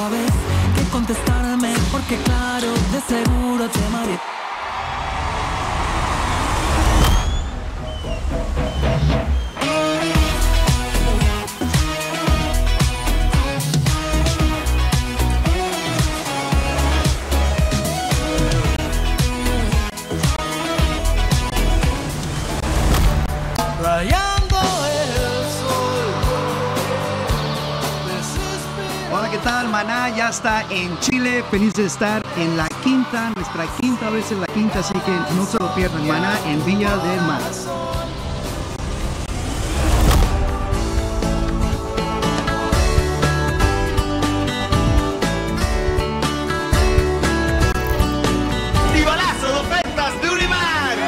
sabes qué contestarme, porque claro, de seguro te mareé. Hola, ¿qué tal? Maná ya está en Chile, feliz de estar en la quinta, nuestra quinta vez en la quinta, así que no se lo pierdan. Maná en Viña del Mar. ¡Golazo, dos ventas de Unimar!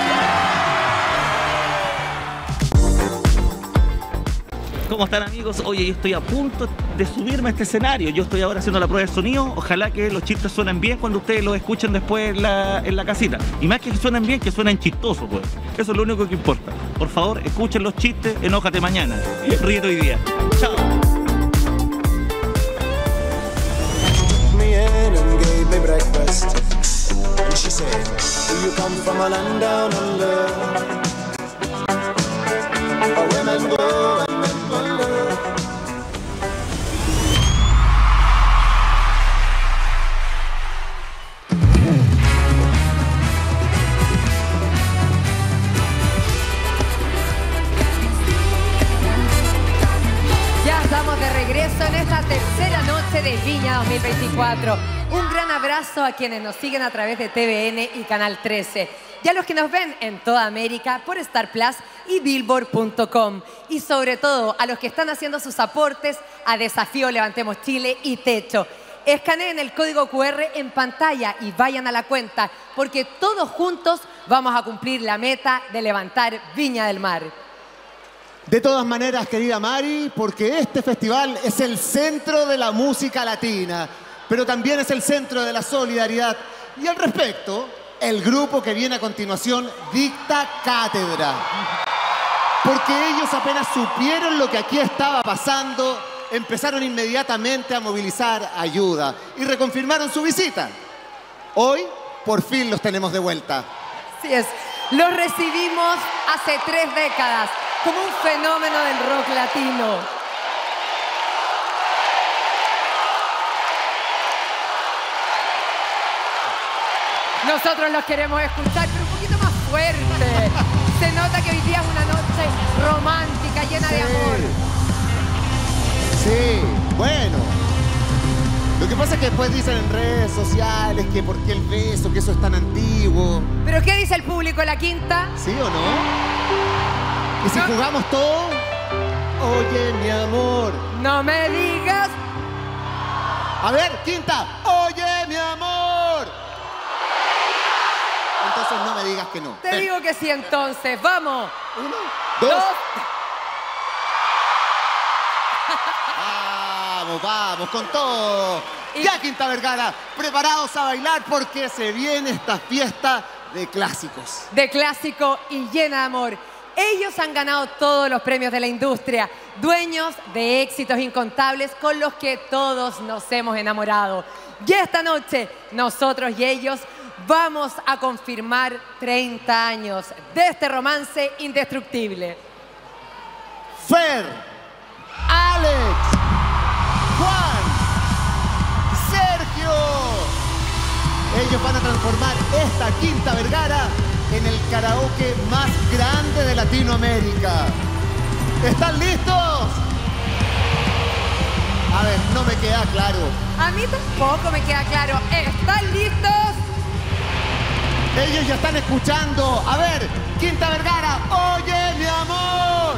¿Cómo están, amigos? Oye, yo estoy a punto de subirme a este escenario. Yo estoy ahora haciendo la prueba de sonido. Ojalá que los chistes suenen bien cuando ustedes los escuchen después en la casita. Y más que suenen bien, que suenen chistosos, pues. Eso es lo único que importa. Por favor, escuchen los chistes, enójate mañana. Ríete hoy día. Chao. She said, do you come from a land down under? Where men go and men wonder. Ya estamos de regreso en esta tercera noche de Viña 2024. Un gran abrazo a quienes nos siguen a través de TVN y Canal 13 y a los que nos ven en toda América por Star Plus y Billboard.com, y sobre todo a los que están haciendo sus aportes a Desafío Levantemos Chile y Techo. Escaneen el código QR en pantalla y vayan a la cuenta, porque todos juntos vamos a cumplir la meta de levantar Viña del Mar. De todas maneras, querida Mari, porque este festival es el centro de la música latina, pero también es el centro de la solidaridad. Y al respecto, el grupo que viene a continuación dicta cátedra. Porque ellos apenas supieron lo que aquí estaba pasando, empezaron inmediatamente a movilizar ayuda y reconfirmaron su visita. Hoy, por fin los tenemos de vuelta. Así es, los recibimos hace 3 décadas como un fenómeno del rock latino. Nosotros los queremos escuchar, pero un poquito más fuerte. Se nota que hoy día es una noche romántica, llena de amor. Sí, bueno. Lo que pasa es que después dicen en redes sociales que por qué el beso, que eso es tan antiguo. ¿Pero qué dice el público en la quinta? ¿Sí o no? ¿Y si jugamos todo? Oye, mi amor. No me digas. A ver, quinta. Oye, mi amor. Entonces no me digas que no. Te digo que sí, entonces. Vamos. 1, 2. Vamos, vamos, con todo. Ya, Quinta Vergara, preparados a bailar porque se viene esta fiesta de clásicos. De clásico y llena de amor. Ellos han ganado todos los premios de la industria, dueños de éxitos incontables con los que todos nos hemos enamorado. Y esta noche, nosotros y ellos vamos a confirmar 30 años de este romance indestructible. Fer, Alex, Juan, Sergio. Ellos van a transformar esta Quinta Vergara en el karaoke más grande de Latinoamérica. ¿Están listos? A ver, no me queda claro. A mí tampoco me queda claro. ¿Están listos? Ellos ya están escuchando. A ver, Quinta Vergara, oye, mi amor.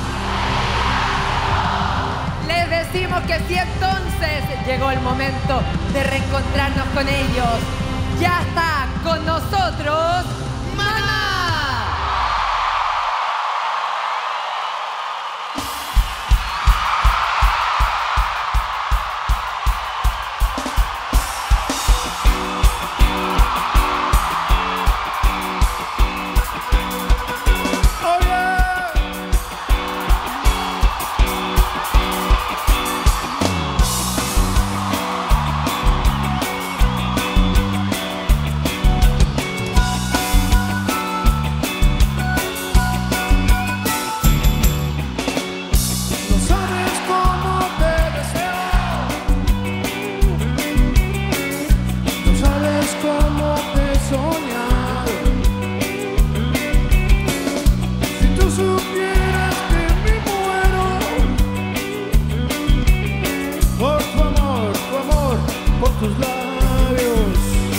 Les decimos que sí, entonces llegó el momento de reencontrarnos con ellos. Ya está con nosotros Maná. tus labios.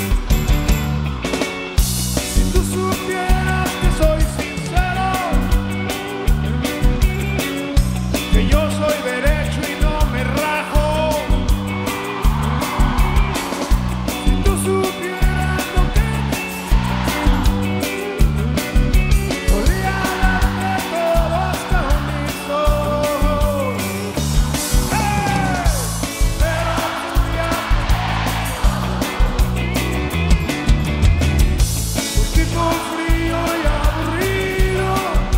Si tú supieras que soy sincero, que yo soy derecho y no me rajo. Si tú supieras lo que podría darte todo hasta mis ojos. Pero tú ya un tipo frío y aburrido,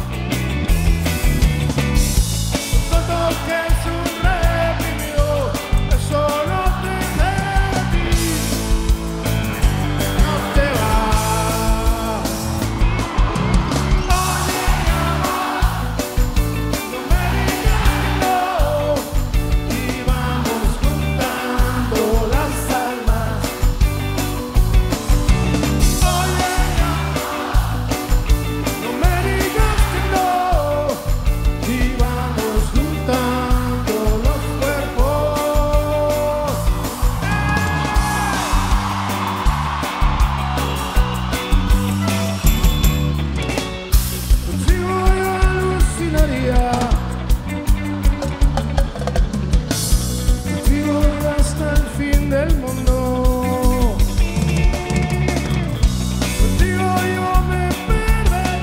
todo que es un reprimido, eso no te de ti, no te va. Oye, mi amor, no me digas que no, y vamos juntando las almas. Oye, mi amor, no me digas que no, y vamos juntando los cuerpos. Contigo yo alucinaría, contigo yo hasta el fin del mundo. Contigo yo me perderé.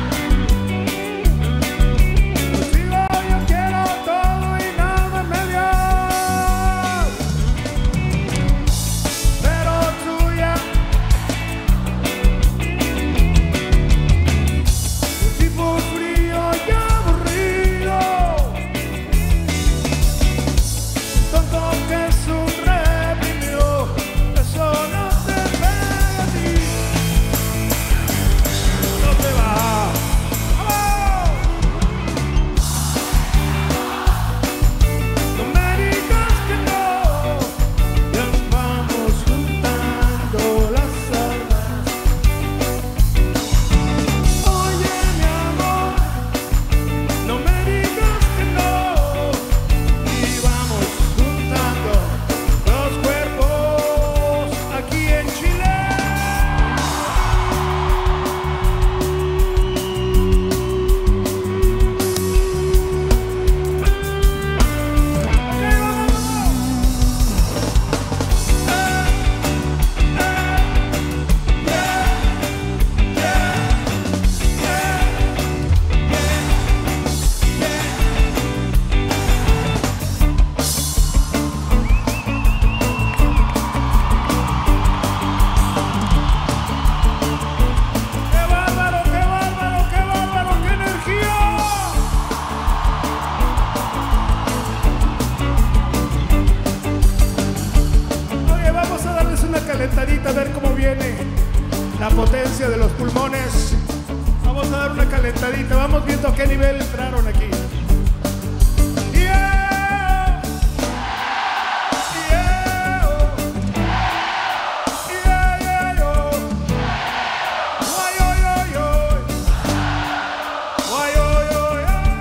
Contigo yo quiero todo y nada medias. Pero tuya, un tipo frío y aburrido, tonto que es un reprimido, eso no te pega a ti, no te va. ¡Vamos! No me digas que no, ya vamos juntando las almas. Oye, mi amor, no me digas que no, y vamos juntando los cuerpos aquí en Chile. ¡Qué bárbaro, qué bárbaro, qué bárbaro, qué energía! Oye, vamos a darles una calentadita a ver cómo viene la potencia de los pulmones. Vamos a dar una calentadita, vamos viendo a qué nivel entraron aquí. Yeah, yeah, oh. Yeah, yeah, oh. Why, oh, oh, oh. Why, oh, oh, oh.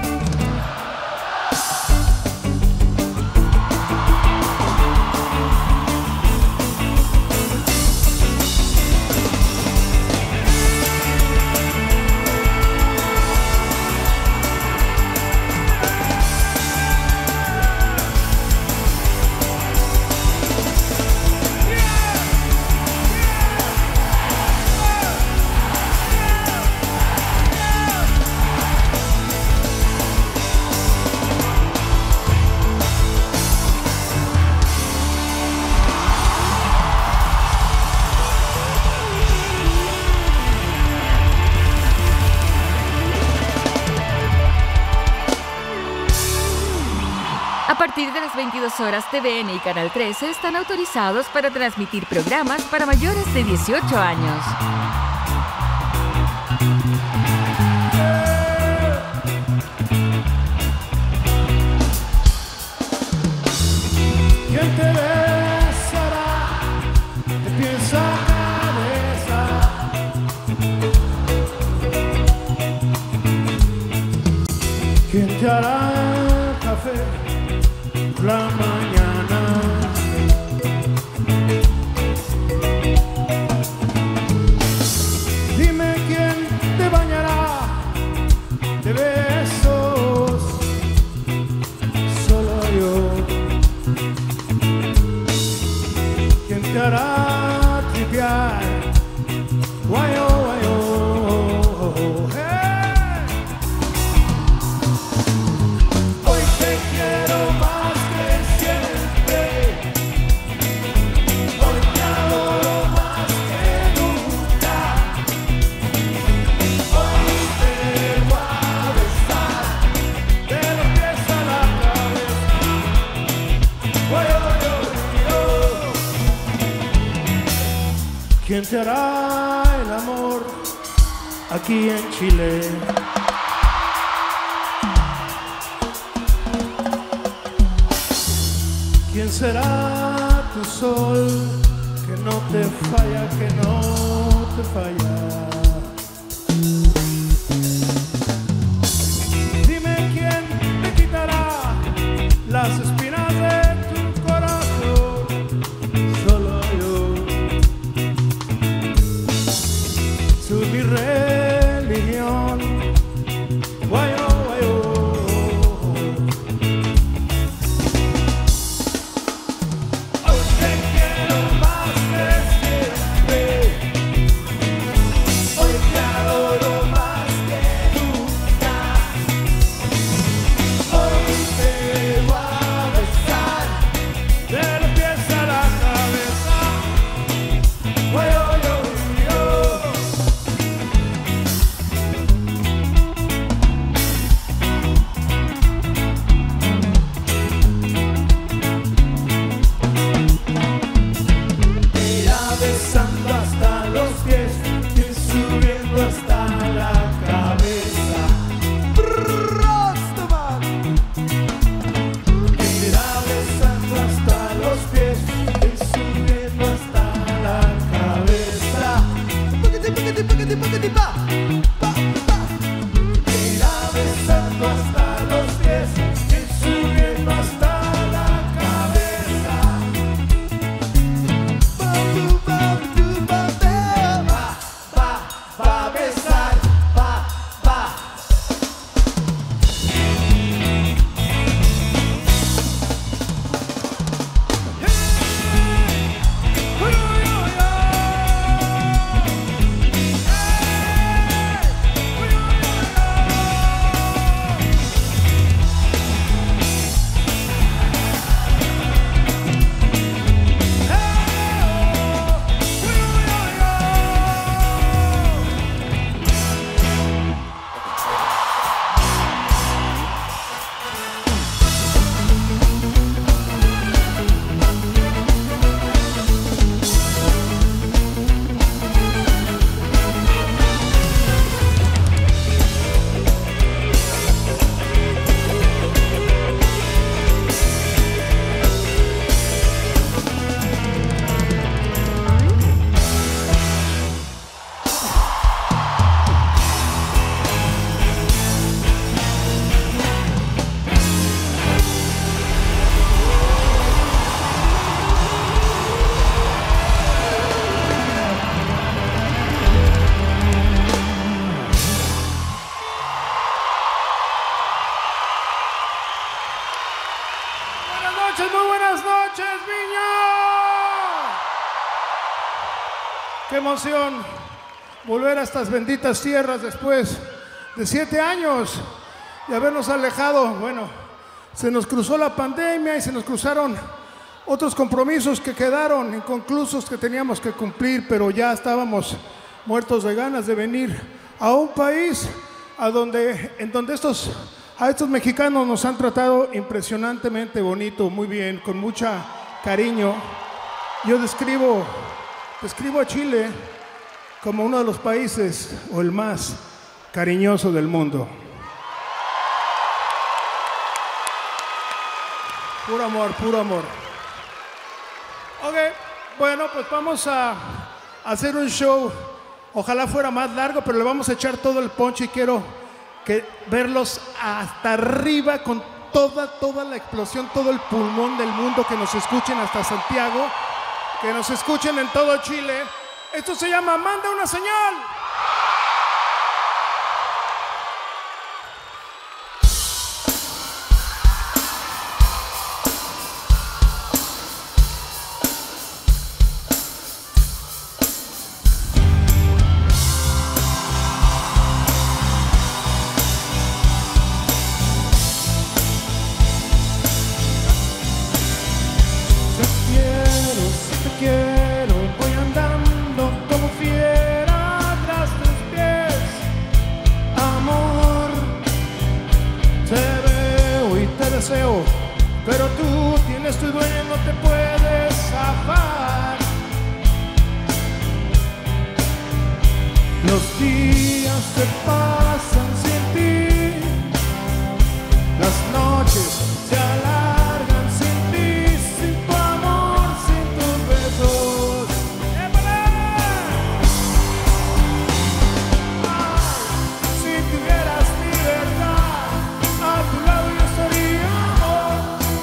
A partir de las 22 horas, TVN y Canal 13 están autorizados para transmitir programas para mayores de 18 años. ¿Quién te besará de pies a cabeza? ¿Quién te hará café por la mañana? ¿Quién te hará el amor aquí en Chile? ¿Quién será tu sol que no te falla, que no te falla? Dime quién te quitará las espinas de tu corazón. Solo yo. Soy mi religión. Guayo, guayo. Hoy te quiero más que siempre. Hoy te adoro más que nunca. Hoy te voy a besar de los pies a la cabeza. Guayo, yo, yo. Te irá besando hasta los pies y subiendo hasta la cabeza. Te irá besando hasta los pies y subiendo hasta la cabeza. Te irá besando hasta los pies y subiendo hasta la cabeza. Va a besar, va. Buenas noches, muy buenas noches, Viña. Qué emoción volver a estas benditas tierras después de 7 años de habernos alejado. Bueno, se nos cruzó la pandemia y se nos cruzaron otros compromisos que quedaron inconclusos que teníamos que cumplir, pero ya estábamos muertos de ganas de venir a un país en donde a estos mexicanos nos han tratado impresionantemente bonito, muy bien, con mucha cariño. Yo describo a Chile como uno de los países o el más cariñoso del mundo. Puro amor, puro amor. Ok, bueno, pues vamos a hacer un show. Ojalá fuera más largo, pero le vamos a echar todo el ponche y quiero verlos hasta arriba con toda la explosión, todo el pulmón del mundo, que nos escuchen hasta Santiago, que nos escuchen en todo Chile. Esto se llama Manda una señal. Te quiero, voy andando como fiera tras tus pies. Amor, te veo y te deseo, pero tú tienes tu dueño, no te puedes zafar. Los días se pasan sin ti, las noches se alargan sin ti, sin tu amor, sin tus besos. Si tuvieras libertad, a tu lado yo estaría, amor.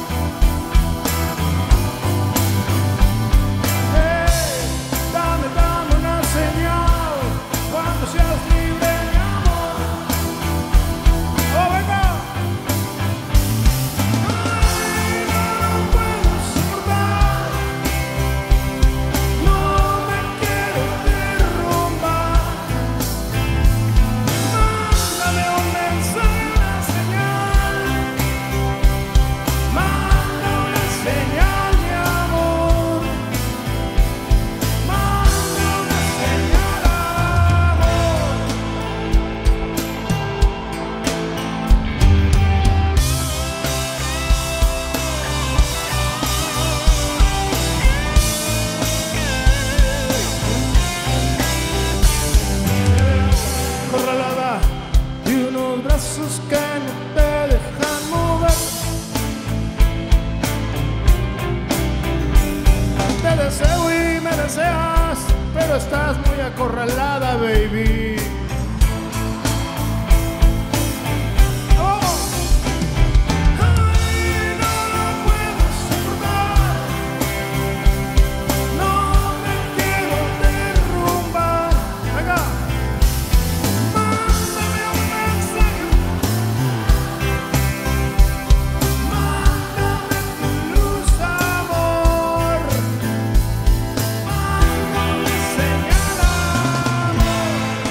Dame una señal cuando seas libre, mi amor. Oh, venga. Ay, no puedo soportar, no me quiero derrumbar. Mándame un mensaje, una señal. Manda una señal, mi amor. Manda una señal, amor. Acorralada de unos brazos que no te dejan mover. Te deseo y me deseas, pero estás muy acorralada, baby. Oh. Ay, no lo puedo soportar, no me quiero derrumbar. Venga. Mándame un mensaje, mándame tu luz, amor. Mándame una señal, amor.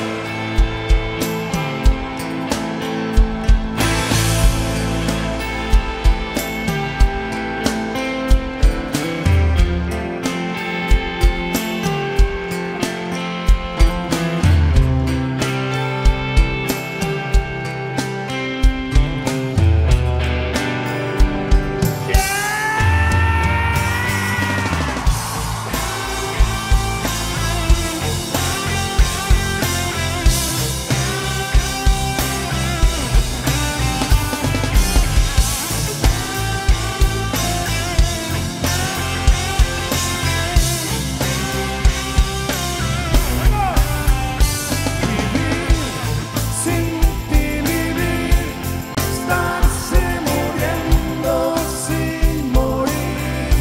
Sin ti vivir, estarse muriendo sin morir.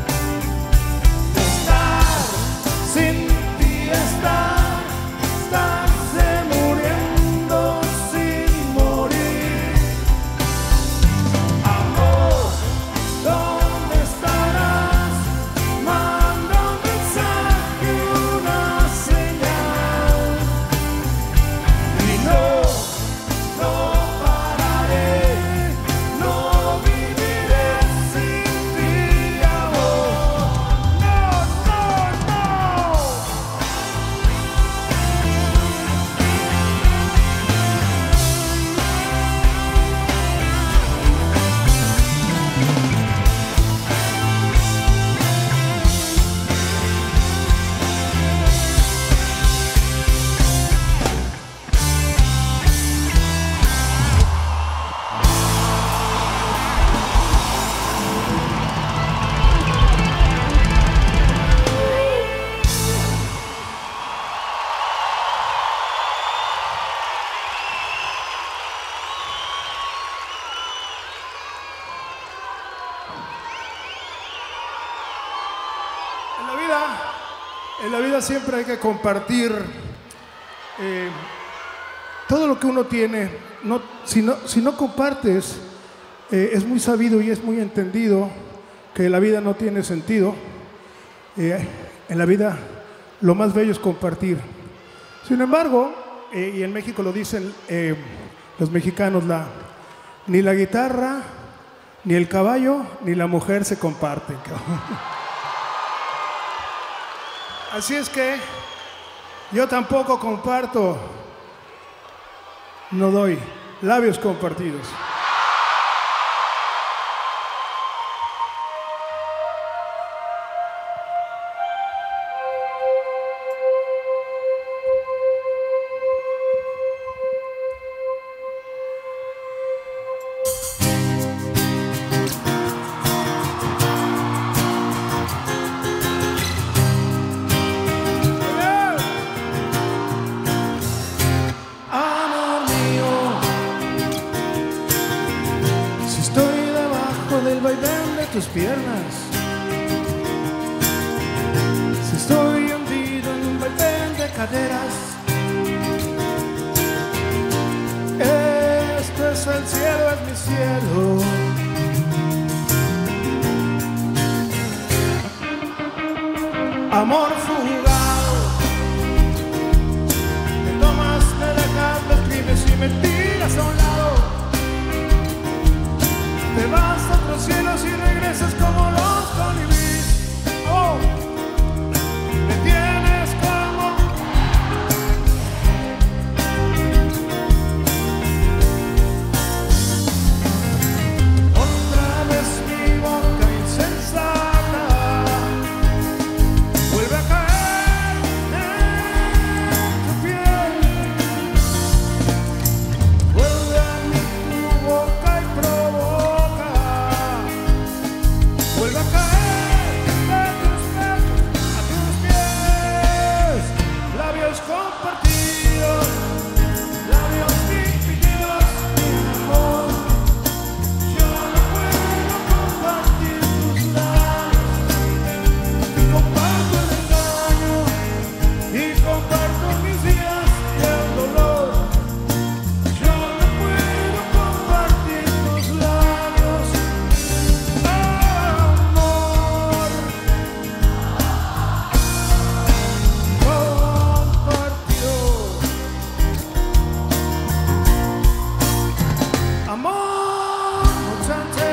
Estar sin ti, estarse muriendo sin morir. Amor, ¿dónde estarás? Manda un mensaje, una señal. Y no pararé, no viviré sin ti, amor. No. En la vida siempre hay que compartir todo lo que uno tiene. Si no compartes, es muy sabido y es muy entendido que la vida no tiene sentido. En la vida lo más bello es compartir. Sin embargo, y en México lo dicen los mexicanos, ni la guitarra, ni el caballo, ni la mujer se comparten. Así es que yo tampoco comparto, no doy labios compartidos. Si estoy debajo del vaivén de tus piernas, si estoy hundido en un vaivén de caderas, esto es el cielo, es mi cielo. Amor fugado, me tomas, me dejas, me escribes y me tiras a un lado. Te vas a otros cielos y regresas como los colibríes. Oh, me tienes como otra vez mi boca insensata vuelve a caer en tu piel, vuelve a mí tu boca y provoca, vuelve a caer de tus besos a tus pies, labios compartidos, labios divididos, mi amor. Yo no puedo compartir tus labios, y comparto el engaño, y comparto mis días y el dolor. Yo no puedo compartir tus labios, amor, compartido. Amor, muchacho,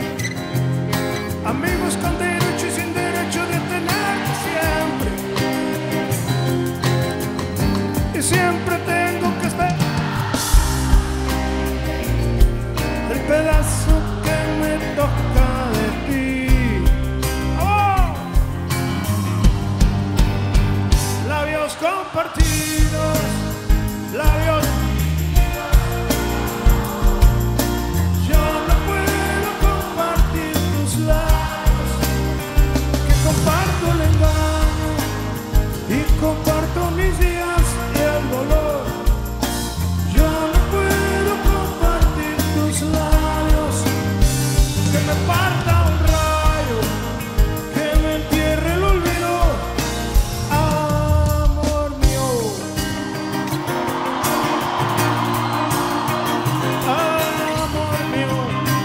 amigos con derecho y sin derecho de tenerte siempre. Y siempre tengo que estar el pedazo que me toca de ti. Oh, labios compartidos, labios. Yo no puedo compartir tus labios, que comparto el engaño y comparto mis días y el dolor. Yo no puedo compartir tus labios, que me parta un rayo, que me entierre el olvido, amor mío. Amor mío.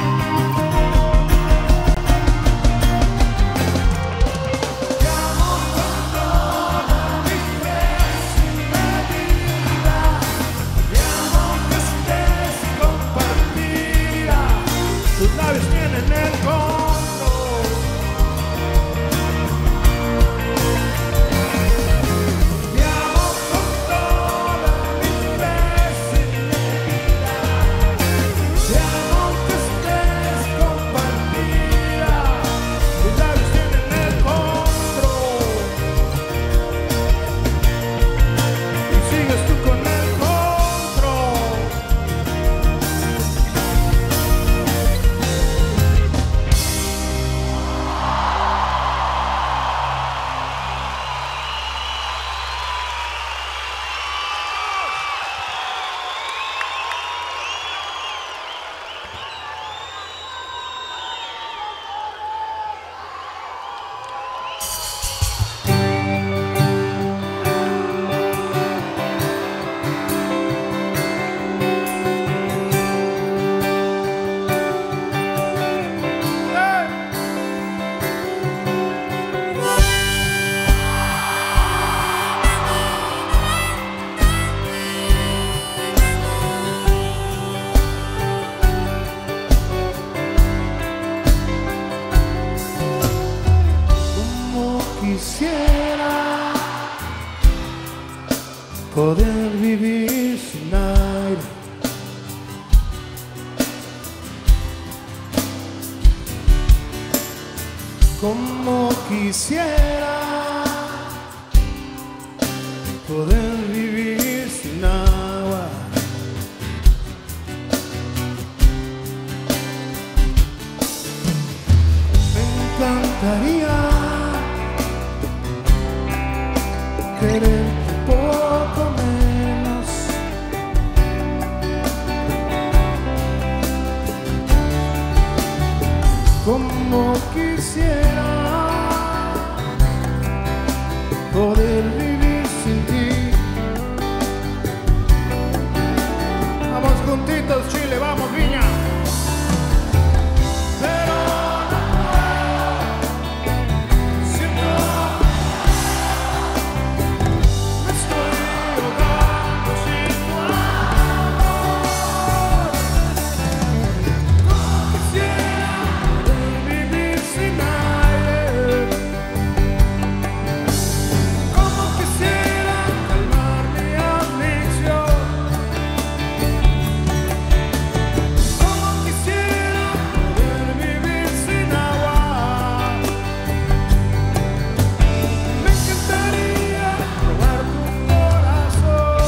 Te amo con toda mi fe sin medida, te amo que estés compartida, tus labios tienen el control. Te amo con toda mi fe sin medida, te amo que estés compartida, tus labios tienen el control. Y sigues tú con el control. Como quisiera poder vivir sin aire, como quisiera poder vivir sin agua. Me encantaría quererte poco menos. Como quisiera poder vivir sin ti. Vamos juntitos, Chile, vamos, Viña. Pero no puedo, siento, me estoy ahogando sin tu amor. Como quisiera poder vivir sin aire. Como quisiera calmar mi aflicción. Como quisiera poder vivir sin agua. Me encantaría robar tu corazón.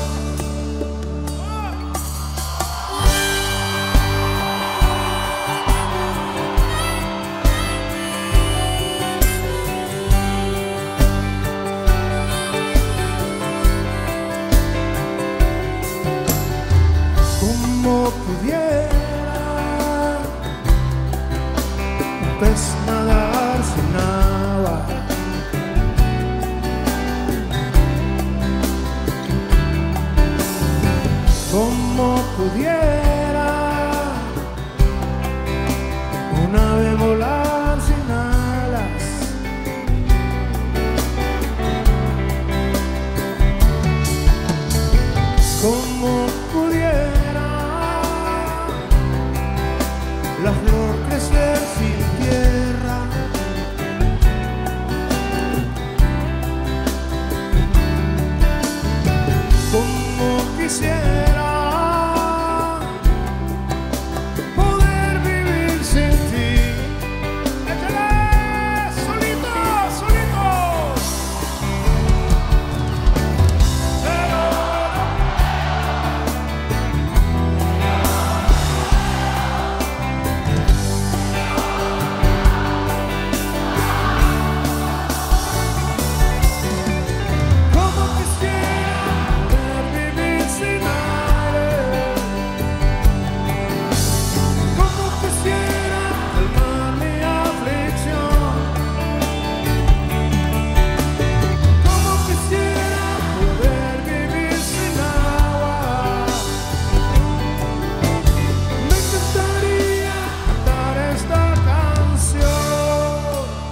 Como pudiera un pez nadar sin agua. Como pudiera un ave volar sin alas. Como pudiera la flor crecer sin tierra. Como quisiera poder vivir sin ti. ¡Échale! ¡Solitos, solitos! Pero como quisiera poder vivir sin aire. Como quisiera calmar mi aflicción. Como quisiera poder vivir sin agua. Me encantaría cantar esta canción.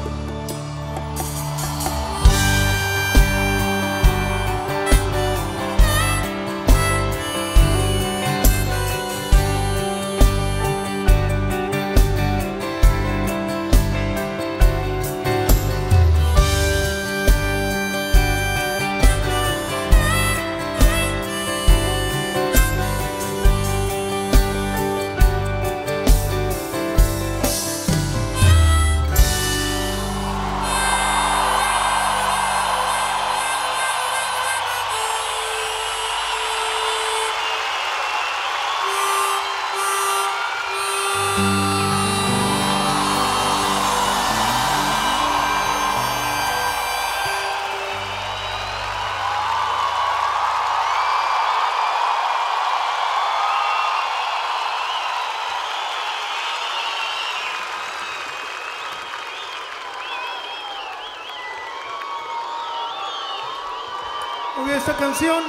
Oye, esta canción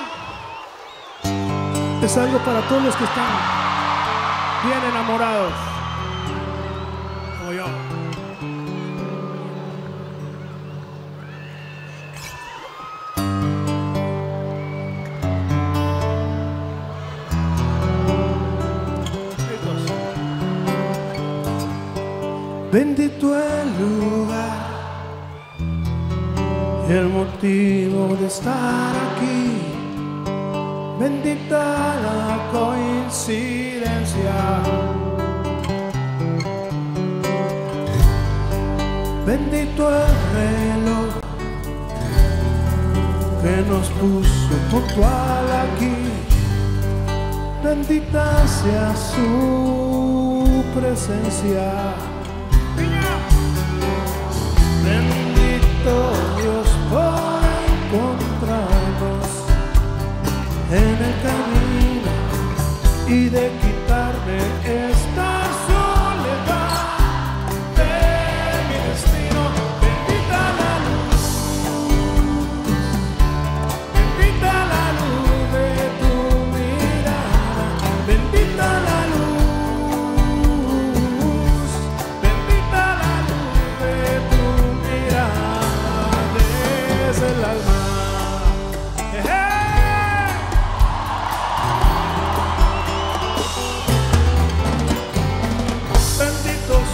es algo para todos los que están bien enamorados, como yo. Listos. Bendito el lugar y el motivo de estar aquí. Bendita la coincidencia. Bendito el reloj que nos puso puntual aquí. Bendita sea su presencia. Bendito Dios por encontrarnos en el camino y de quitarme esta soledad.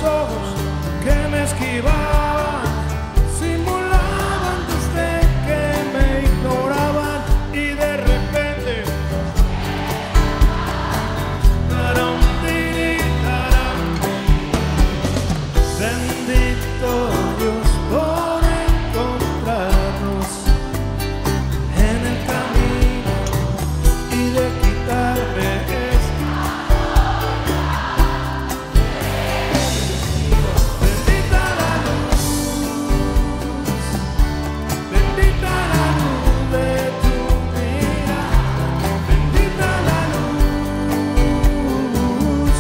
ojos que me esquivaban, simulaban desde que me ignoraban y de repente taram, tiri, taram. Bendito Dios por encontrarnos en el camino y de quitarme esto. Bendita la luz de tu mirada. Bendita la luz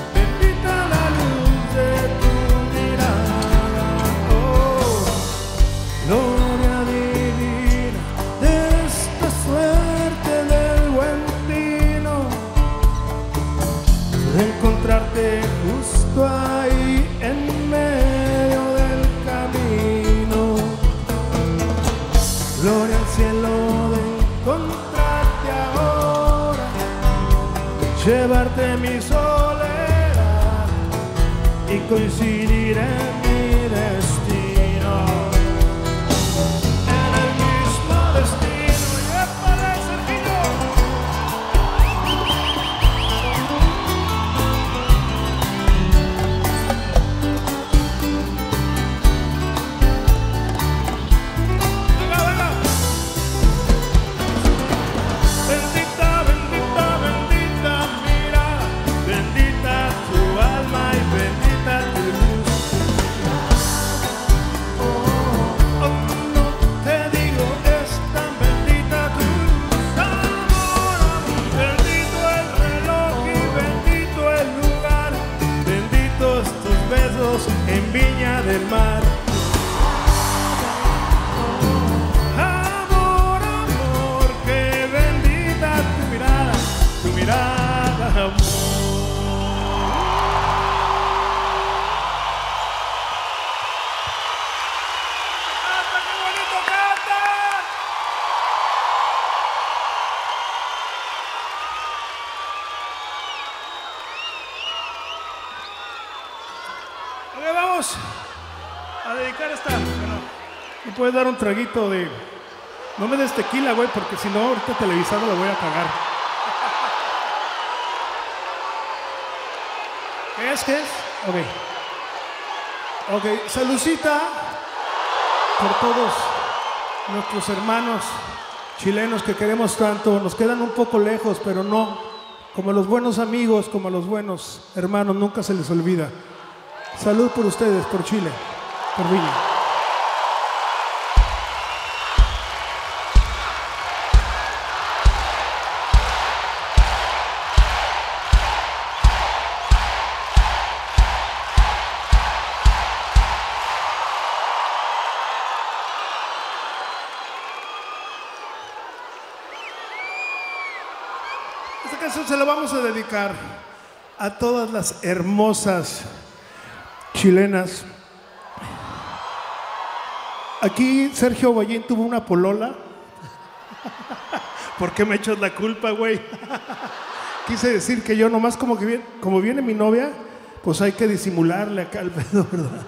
de tu mirada. Oh, gloria divina de esta suerte del buen vino, de encontrarte justo ahí en medio del camino. Gloria al cielo de encontrarte ahora, llevarte mi soledad y coincidir en mi destino, en el mismo destino. ¡Épale, Sergio! Venga, venga. Bendita, bendita, bendita mirada, bendita tu alma y bendita tu luz. Oh, no te digo, es tan bendita tu luz. Amor, amor, bendito el reloj y bendito el lugar, benditos tus besos en Viña del Mar. Amor, amor, que bendita tu mirada, amor. ¡Canta, qué bonito canta! Ok, vamos a dedicar esta. Bueno, ¿me puedes dar un traguito de... No me des tequila, güey, porque si no, ahorita televisado la voy a cagar. ¿Qué es? ¿Qué es? Ok. Ok, saludcita por todos nuestros hermanos chilenos que queremos tanto. Nos quedan un poco lejos, pero no. Como los buenos amigos, como los buenos hermanos, nunca se les olvida. Salud por ustedes, por Chile, por Viña. Esta canción se la vamos a dedicar a todas las hermosas chilenas. Aquí Sergio Bollín tuvo una polola. ¿Por qué me echas la culpa, güey? Quise decir que yo nomás como viene mi novia, pues hay que disimularle acá al pedo, ¿verdad?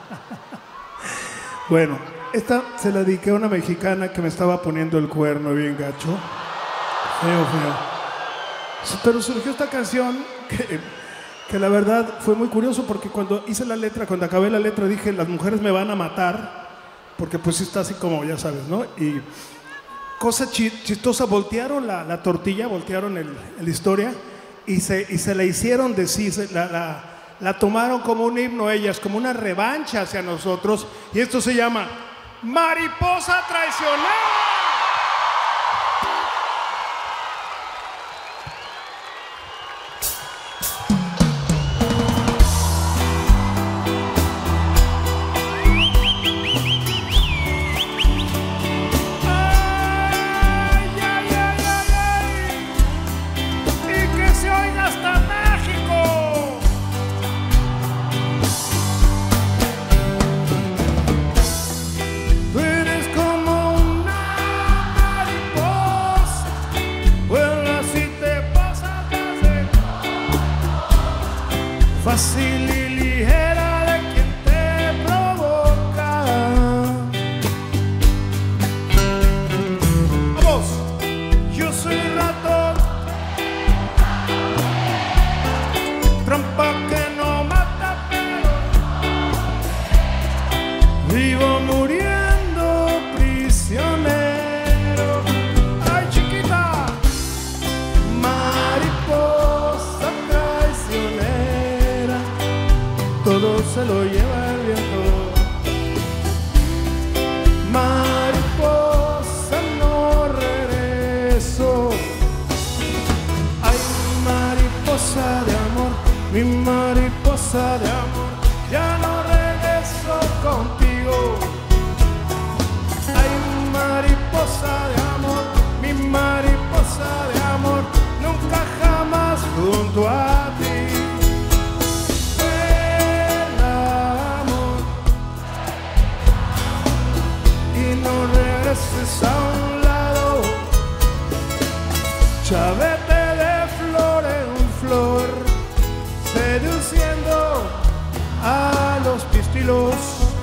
Bueno, esta se la dediqué a una mexicana que me estaba poniendo el cuerno bien gacho. Feo, feo. Pero surgió esta canción que la verdad fue muy curioso porque cuando hice la letra, cuando acabé la letra dije, las mujeres me van a matar, porque pues sí está así como, ya sabes, ¿no? Y cosa chistosa, voltearon la tortilla, voltearon la historia y se la hicieron de sí, la tomaron como un himno ellas, como una revancha hacia nosotros, y esto se llama Mariposa Traicionera. Eres como una todo se lo lleva el viento. Mariposa, no regreso. Ay, mariposa de amor, mi mariposa de amor, ya no regreso contigo. Ay, mariposa de amor, mi mariposa de amor, nunca jamás junto a ti. Vuela, amor, y no regreses a un lado. Ya vete de flor en flor, seduciendo a los pistilos,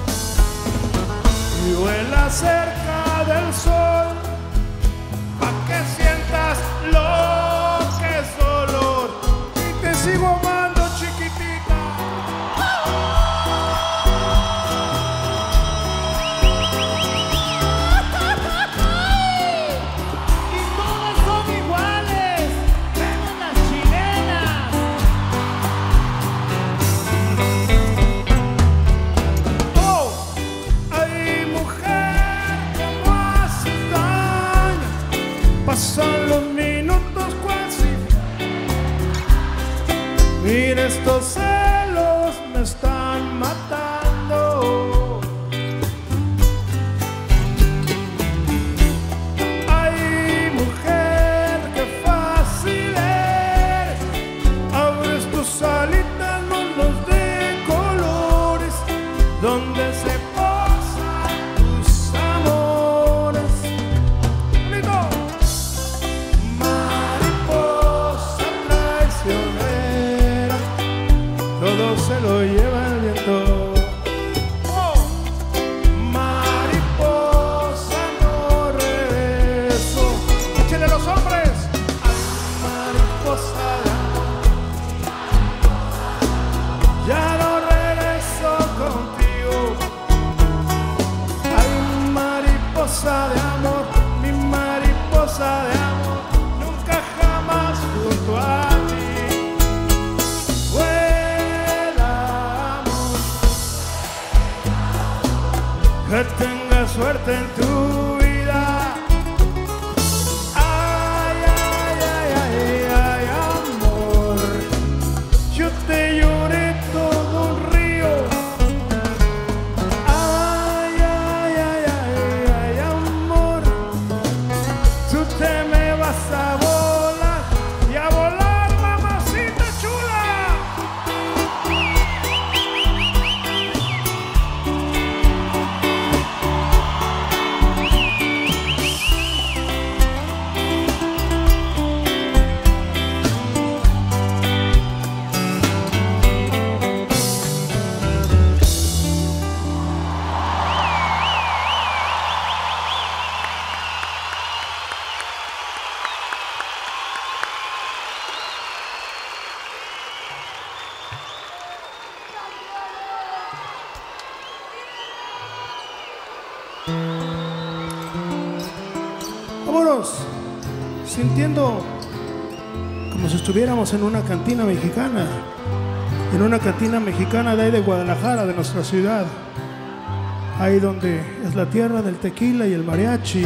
y vuela cerca del sol, pa' que sientas lo que es dolor, y te sigo amando, chiquitita. Y todas son iguales, menos las chilenas. Oh, ay, mujer, ¿cómo haces daño? Pasan los minutos casi. Mira, estos celos me están matando. Ay, mujer, qué fácil eres. Abres tus alitas, mundos de colores, donde se posan tus amores. Bonito. Mariposa traicionera, todo se lo lleva el viento. Oh. Mariposa, no regreso. Échenle los hombres. Ay, mariposa de amor, ya no regreso contigo. Ay, mariposa de amor, mi mariposa de amor, nunca jamás junto a ti. Vuela, amor, que tengas suerte en tu vida. Ay, ay, ay, ay, ay, amor, yo te lloré todo un río. Ay, ay, ay, ay, ay, amor, tú te me vas a volar y a volar, mamacita chula. Vámonos, sintiendo como si estuviéramos en una cantina mexicana, de ahí de Guadalajara, de nuestra ciudad, ahí donde es la tierra del tequila y el mariachi.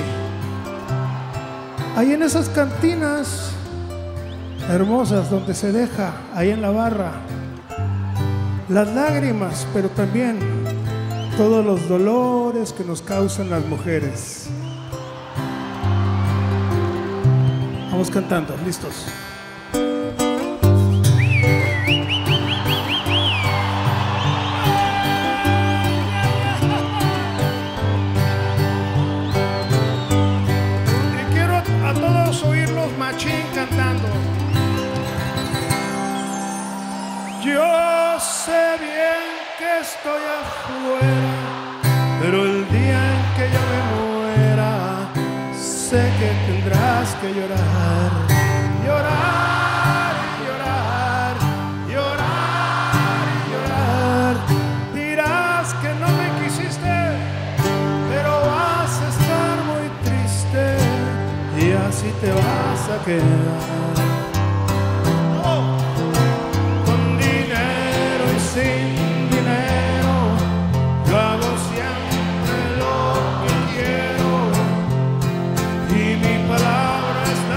Ahí en esas cantinas hermosas donde se deja, ahí en la barra, las lágrimas, pero también todos los dolores que nos causan las mujeres. Vamos cantando, listos. Y quiero a todos oírlos machín cantando. Yo sé bien que estoy afuera, pero el día en que yo me muera, sé que tendrás que llorar, llorar, llorar, llorar, llorar. Dirás que no me quisiste, pero vas a estar muy triste y así te vas a quedar. Con dinero y sin dinero, yo hago siempre lo que quiero y mi palabra es la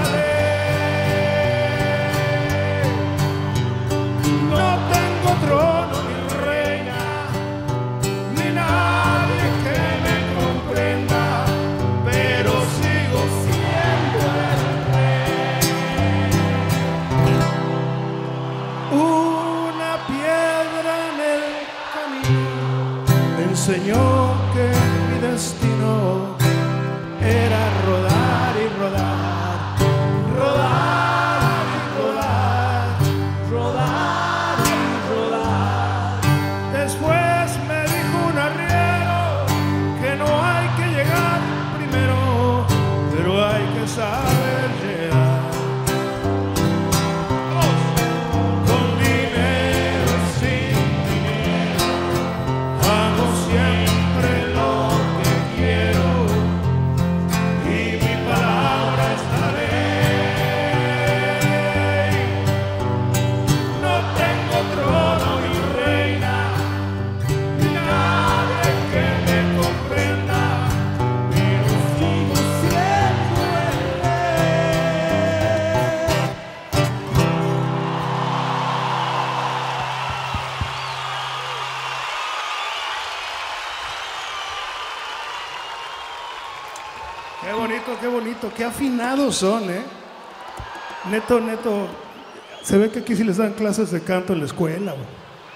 ley. No tengo trono ni reina, ni nadie que me comprenda, pero sigo siendo el rey. Una piedra en el camino me enseñó que mi destino era rodar y rodar, rodar y rodar, rodar y rodar. Después me dijo un arriero que no hay que llegar primero, pero hay que saber llegar. Con dinero, sin dinero, hago siempre lo que quiero y mi palabra es la ley. No tengo trono ni reina, ni nadie que me comprenda, pero sigo siendo el rey. Qué bonito, qué afinados son, ¿eh? Neto, se ve que aquí sí les dan clases de canto en la escuela, güey.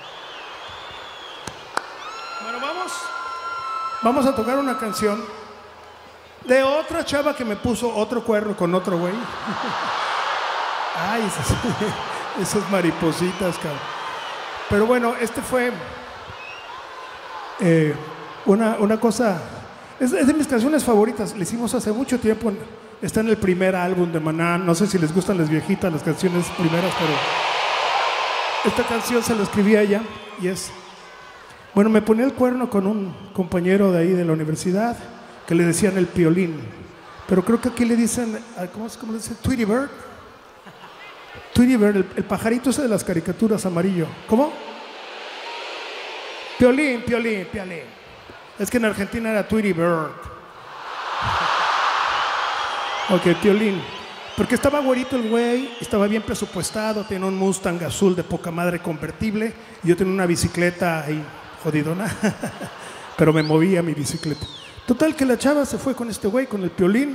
Bueno, vamos a tocar una canción de otra chava que me puso otro cuerno con otro güey. Ay, esas maripositas, cabrón. Pero bueno, este fue una cosa. Es de mis canciones favoritas. La hicimos hace mucho tiempo. Está en el primer álbum de Maná. No sé si les gustan las viejitas, las canciones primeras, pero esta canción se la escribí a ella y es... Bueno, me ponía el cuerno con un compañero de ahí de la universidad que le decían el Piolín. Pero creo que aquí le dicen... ¿Cómo le dicen? Tweety Bird. Tweety Bird, el pajarito ese de las caricaturas amarillo. ¿Cómo? Piolín. Es que en Argentina era Tweety Bird. Ok, Piolín. Porque estaba güerito el güey, estaba bien presupuestado, tenía un Mustang azul de poca madre convertible, y yo tenía una bicicleta ahí jodidona, pero me movía mi bicicleta. Total que la chava se fue con este güey, con el Piolín,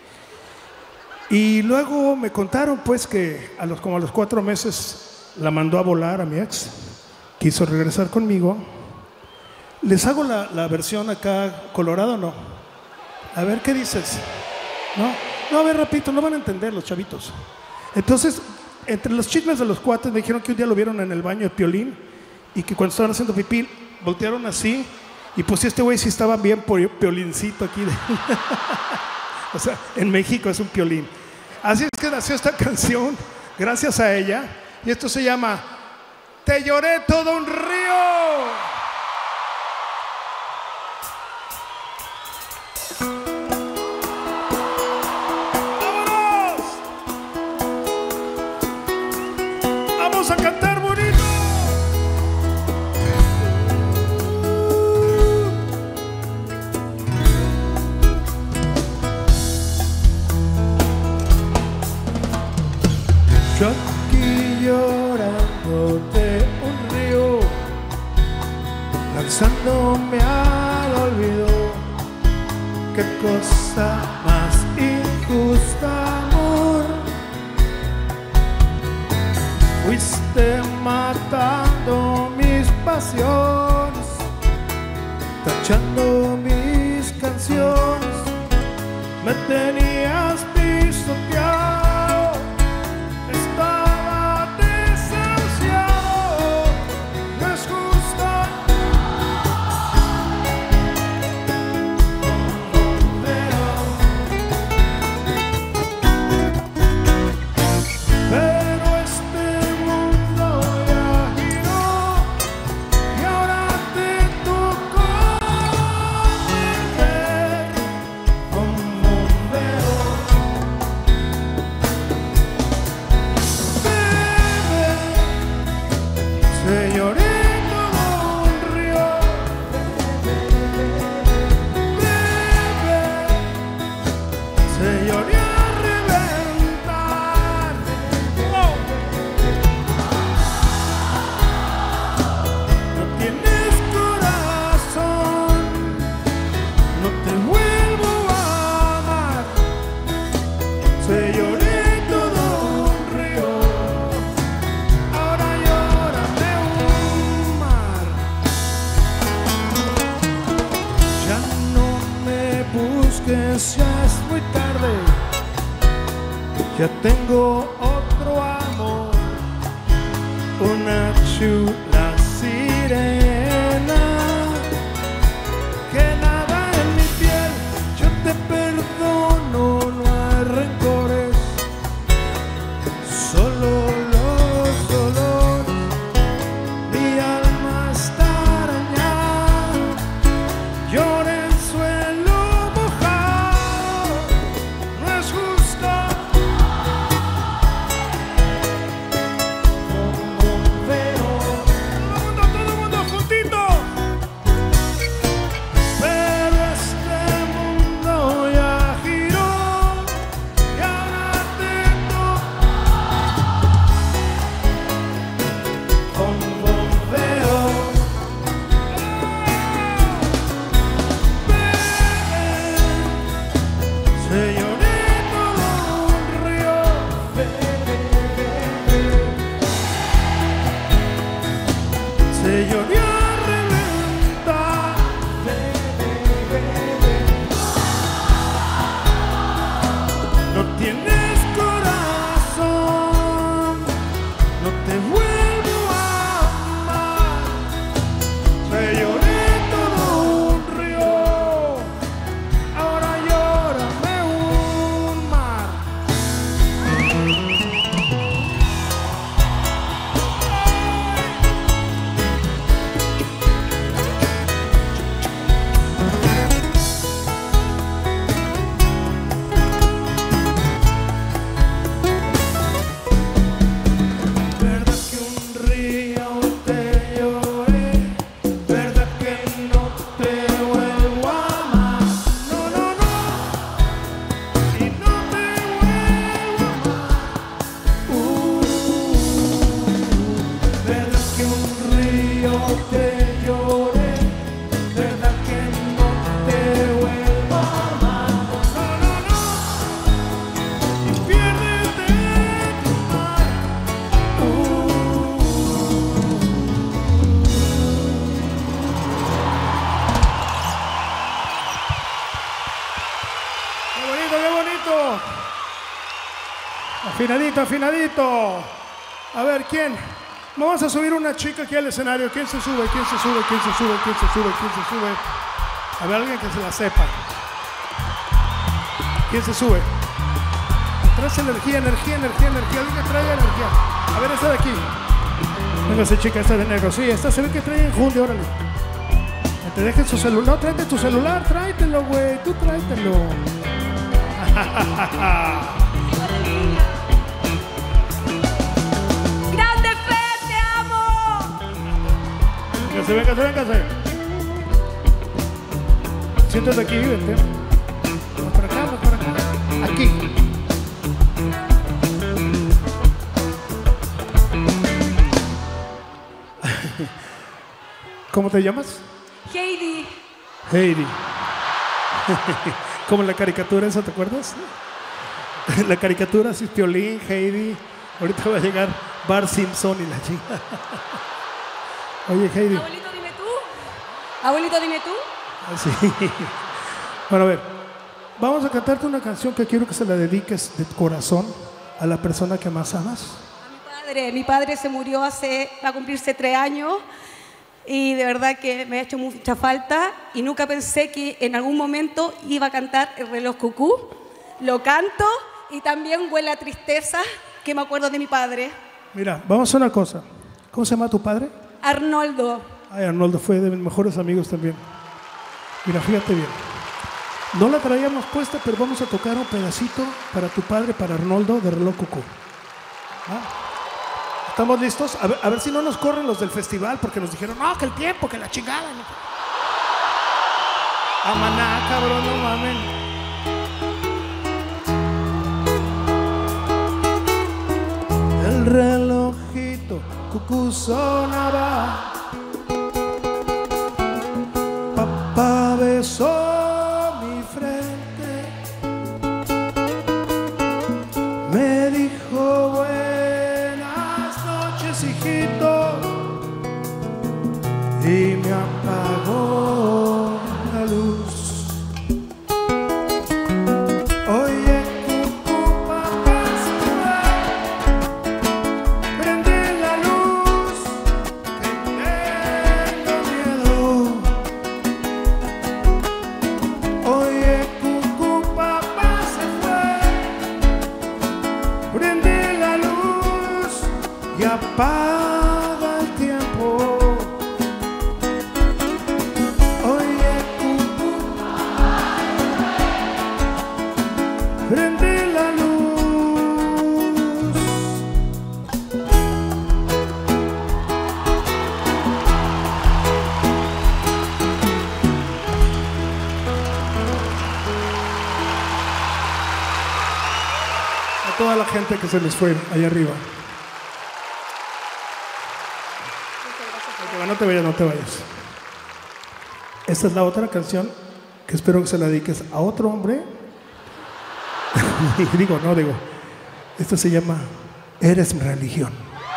y luego me contaron pues que como a los 4 meses la mandó a volar a mi ex, quiso regresar conmigo. Les hago la versión acá, Colorado, ¿no? A ver, ¿qué dices? No, a ver, rapidito, no van a entender los chavitos. Entonces, entre los chismes de los cuates, me dijeron que un día lo vieron en el baño de Piolín y que cuando estaban haciendo pipí, voltearon así y pues este güey sí estaba bien piolincito aquí. O sea, en México es un Piolín. Así es que nació esta canción, gracias a ella, y esto se llama Te lloré todo un río. Vamos a cantar bonito. Yo aquí llorándote un río, lanzándome al olvido. Qué cosa más injusta, amor. Fuiste matando mis pasiones, tachando mis canciones. Me tenías pisoteado, estaba desahuciado. No es justo, pero este mundo ya giró y dices ya es muy tarde, ya tengo otro amor, una chula sirena que nada en mi piel. Yo te perdono, no hay rencores, solo los dolores. Mi alma está arañada, llora en suelo mojado, no es justo. Como veo todo el mundo juntito. Pero este mundo ya giró y ahora tengo como veo. Se lloré todo un río, se lloró a reventar. No tienes corazón, no te vuelvo a amar. Se lloré todo un río, ahora llórame un mar. ¿Verdad que un río te lloré? ¿Verdad que no te vuelvo a amar? No, no, no, y no te vuelvo a amar. ¿Verdad que un río te lloré? ¿Verdad que no te vuelvo a amar? No, no, no, y piérdete en tu mar. ¡Qué bonito, qué bonito! Afinadito, afinadito. A ver, ¿quién? Vamos a subir una chica aquí al escenario. ¿Quién se sube? ¿Quién se sube? ¿Quién se sube? ¿Quién se sube? ¿Quién se sube? A ver, alguien que se la sepa. ¿Quién se sube? Traes energía, energía, energía, energía. Alguien que traiga energía. A ver, esta de aquí. Véngase, chica, esta de negro. Sí, esta se ve que trae enjundia, órale. Que te dejen su celular. No, tráete tu celular, tráetelo, güey. Tú tráetelo. ¡Grande Fe, te amo! Véngase, véngase, véngase. Siéntate aquí, vente. Vamos para acá, vamos para acá. Aquí. ¿Cómo te llamas? Heidi. Heidi. Como la caricatura esa, ¿te acuerdas? La caricatura, así, Piolín, Heidi. Ahorita va a llegar Bart Simpson y la chica. Oye, Heidi. Abuelito, dime tú. Abuelito, dime tú. Sí. Bueno, a ver. Vamos a cantarte una canción que quiero que se la dediques de corazón a la persona que más amas. Mi padre se murió va a cumplirse 3 años y de verdad que me ha hecho mucha falta y nunca pensé que en algún momento iba a cantar El reloj cucú. Lo canto y también Huele a tristeza, que me acuerdo de mi padre. Mira, vamos a hacer una cosa. ¿Cómo se llama tu padre? Arnoldo. Ay, Arnoldo fue de mis mejores amigos también. Mira, fíjate bien. No la traíamos puesta, pero vamos a tocar un pedacito para tu padre, para Arnoldo, de Reloj Cucú. ¿Ah? ¿Estamos listos? A ver si no nos corren los del festival, porque nos dijeron, no, que el tiempo, que la chingada. A maná, cabrón, no mamen. El relojito cucú sonaba, papá besó mi frente, me dijo buenas noches, hijito, y me apagó la luz. toda la gente que se les fue allá arriba. No te vayas, no te vayas. Esta es la otra canción que espero que se la dediques a otro hombre. digo, esto se llama Eres mi religión.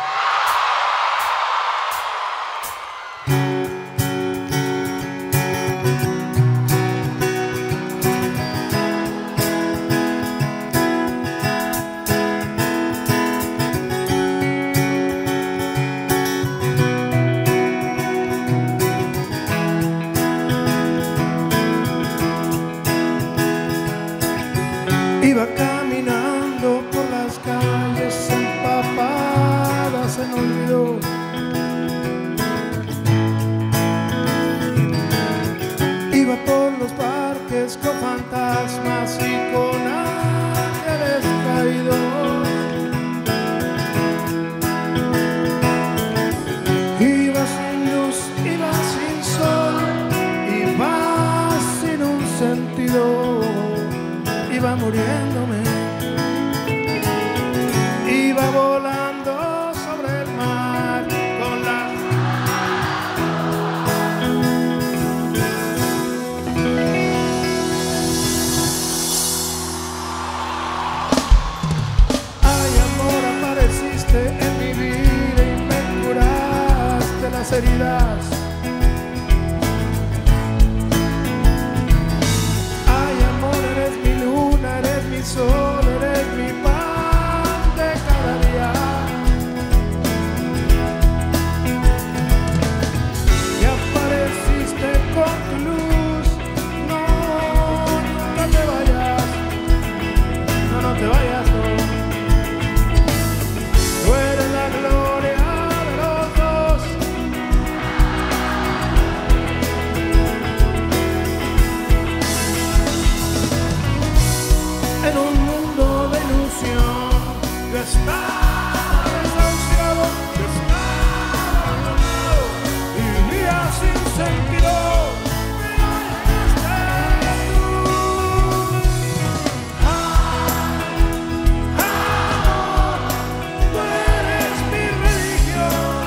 Iba caminando por las calles empapadas en olvido. Iba por los parques con fantasmas y con ángeles caídos. Iba sin luz, iba sin sol, iba sin un sentido. Iba muriéndome, iba volando sobre el mar con la... Ay, amor, apareciste en mi vida y me curaste las heridas. Sol, eres mi pan de cada día. Y apareciste con tu luz. No, nunca te vayas. No te vayas, no. Tú eres la gloria de los dos. En un mundo de ilusión, yo estaba desahuciado, yo estaba abandonado, vivía sin sentido, pero llegaste tú. Amor, tú eres mi religión,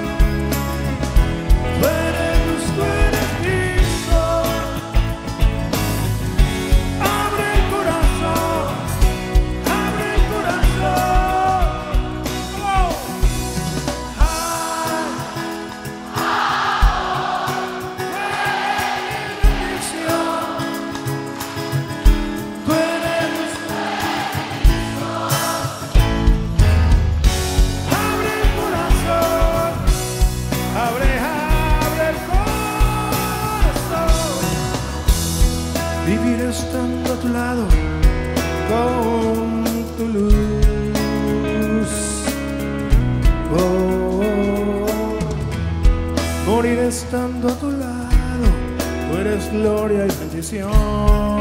tú eres luz, tú eres mi sol. Abre el corazón. Vivir estando a tu lado con tu luz. Morir estando a tu lado, tú eres gloria y bendición.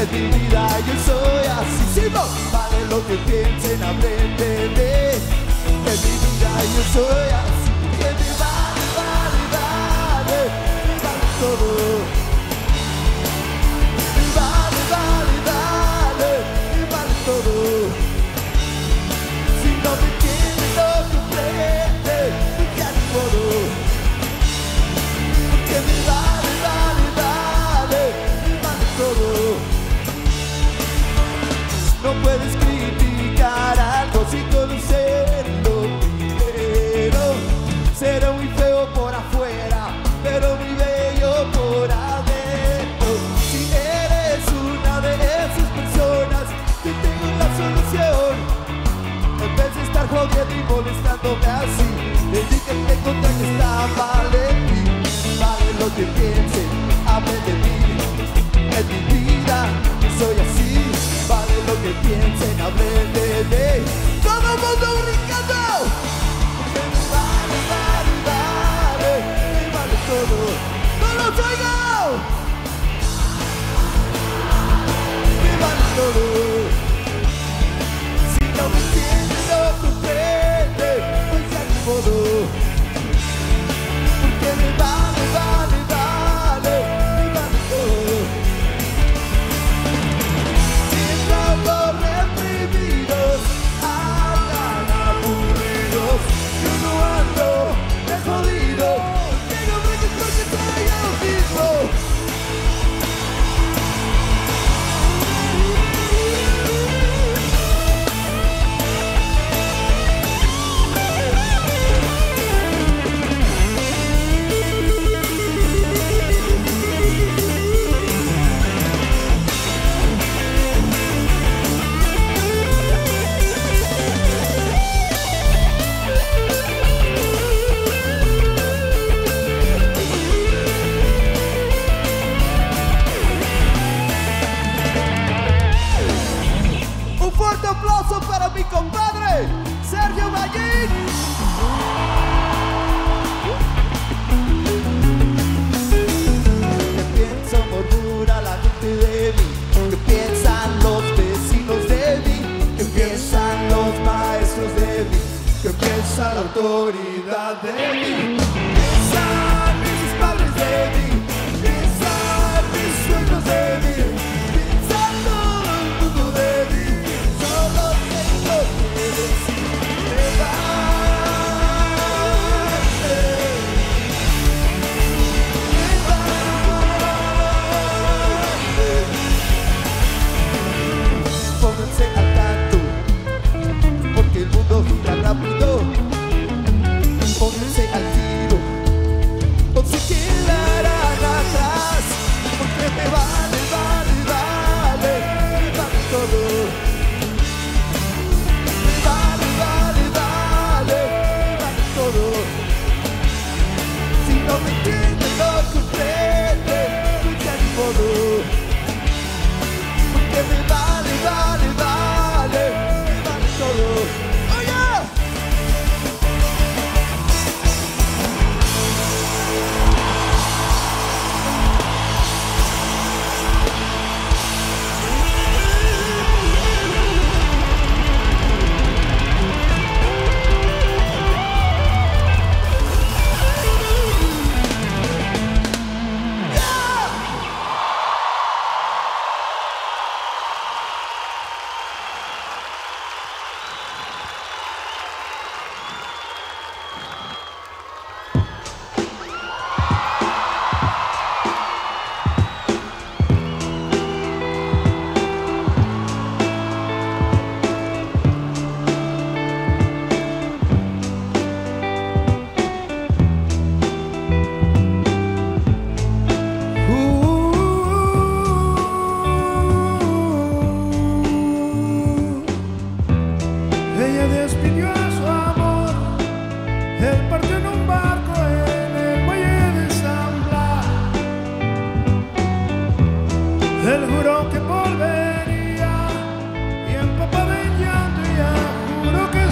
es mi vida, yo soy así. Sí, no, vale lo que piensen, hablen de mí. Es mi vida, yo soy así. Que me vale, vale, vale, me vale todo. Me vale, vale, vale, me vale todo. Si no me entiendes, no comprendes, ya ni modo. Porque me vale, vale, vale, me vale todo. No puedes criticar algo sin conocerlo primero. Será muy feo por afuera, pero muy bello por adentro. Si eres una de esas personas, que tengo la solución. En vez de estar jodiendo y molestándome así, le dije que encontré que está mal en ti. Vale lo que piensen, hablen de mí. Es mi vida, yo soy así. Vale lo que piensen, hablen de mí. Todo el mundo brincando. Porque me vale, vale, vale, me vale todo. ¡No los oigo! Me vale todo. Si no me entiendes, no comprende, pues ya ni modo. Porque me vale, vale, vale, me vale todo. Mientras los reprimidos andan aburridos, yo no ando de jodido, que no brinques porque soy yo mismo. Un fuerte aplauso para mi compadre, Sergio Ballín. ¿Qué piensa, murmura la gente de mí? ¿Qué piensan los vecinos de mí? ¿Qué piensan los maestros de mí? ¿Qué piensa la autoridad de mí? ¿Qué piensan mis padres de mí? ¿Qué piensan mis suegros de mí? ¿Qué piensa todo el mundo de mí? Solo tengo que decir, me vale, me vale. Pónganse al tanto, porque el mundo gira rápido. Pónganse al tiro, o se quedarán atrás. Porque me vale, vale, vale, me vale todo. Me vale, vale, vale, me vale todo. Si no me entiendes, no comprendes, pues ya ni modo. Porque me vale, vale, vale, me vale todo. ¡Oye! Él juró que volvería y empapado de llanto ya juró que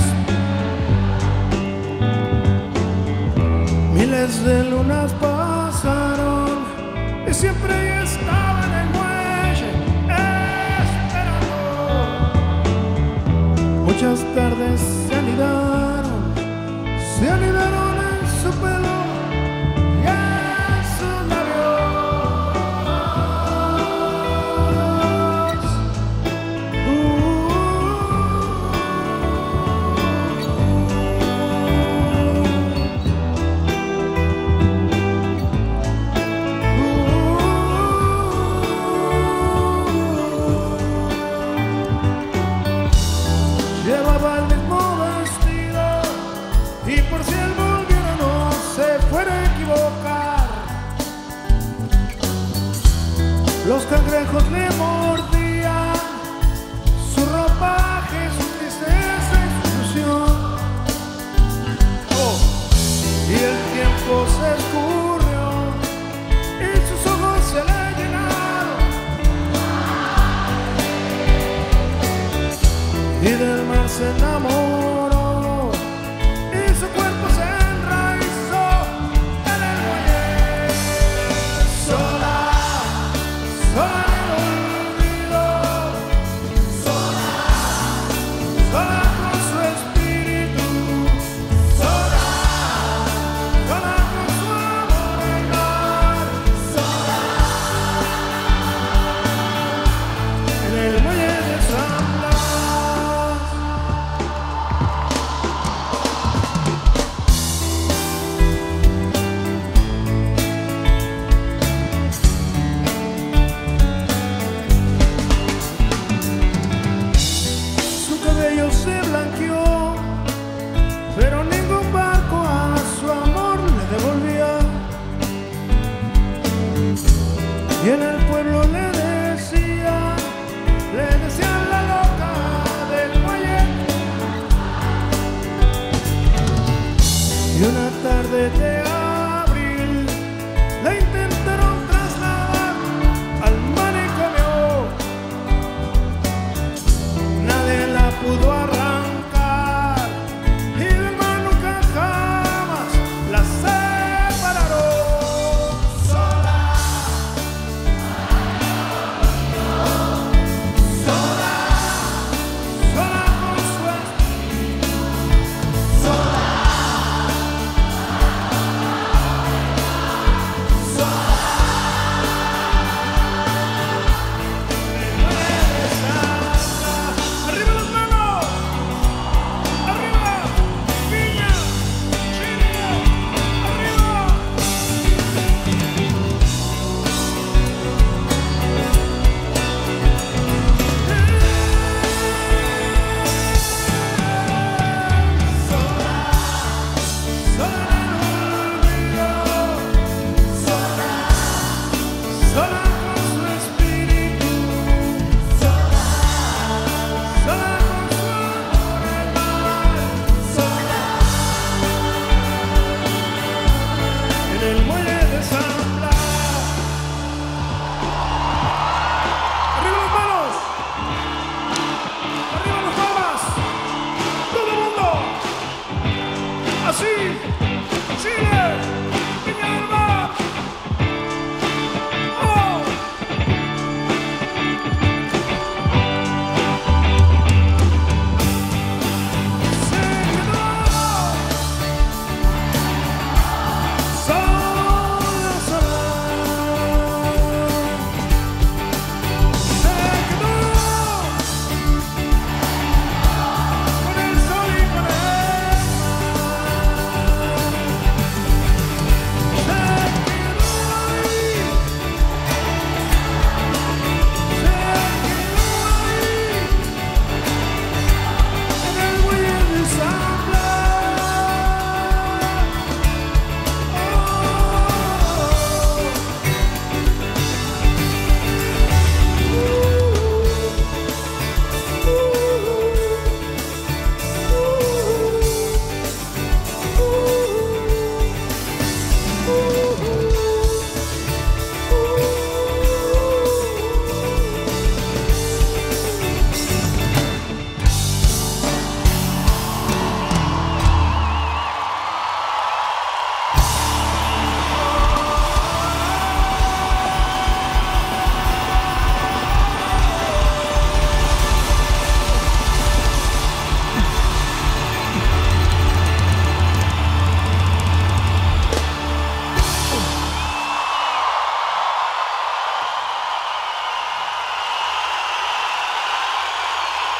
miles de lunas pasaron y siempre estaba en el muelle. Muchas tardes se anidaron en su pelo y en sus labios. Llevaba el mismo vestido y por si él volviera no se fuera a equivocar, los cangrejos le mordían su ropaje, su tristeza y su ilusión. Oh, y el tiempo se escurrió y sus ojos se le llenaron y del mar se enamoró y su cuerpo se enraizó en el muelle. Sola, sola en el olvido, sola, sola con su espíritu, sola, sola con su amor al mar, sola en el muelle de San Blas. Su cabello se blanqueó, pero ningún barco a su amor le devolvía. Y en el pueblo le decían la loca del muelle. Y una tarde de abril la intentaron trasladar al manicomio. Nadie la pudo arrancar y del mar nunca jamás la separaron. Sola, sola, sola con su espíritu, sola,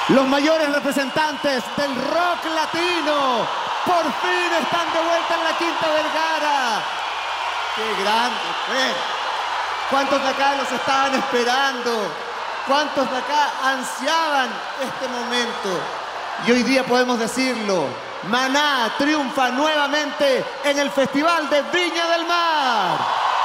Los mayores representantes del rock latino por fin están de vuelta en la Quinta Vergara. ¡Qué grande, Fer! ¿Cuántos de acá los estaban esperando? ¿Cuántos de acá ansiaban este momento? Y hoy día podemos decirlo, Maná triunfa nuevamente en el Festival de Viña del Mar.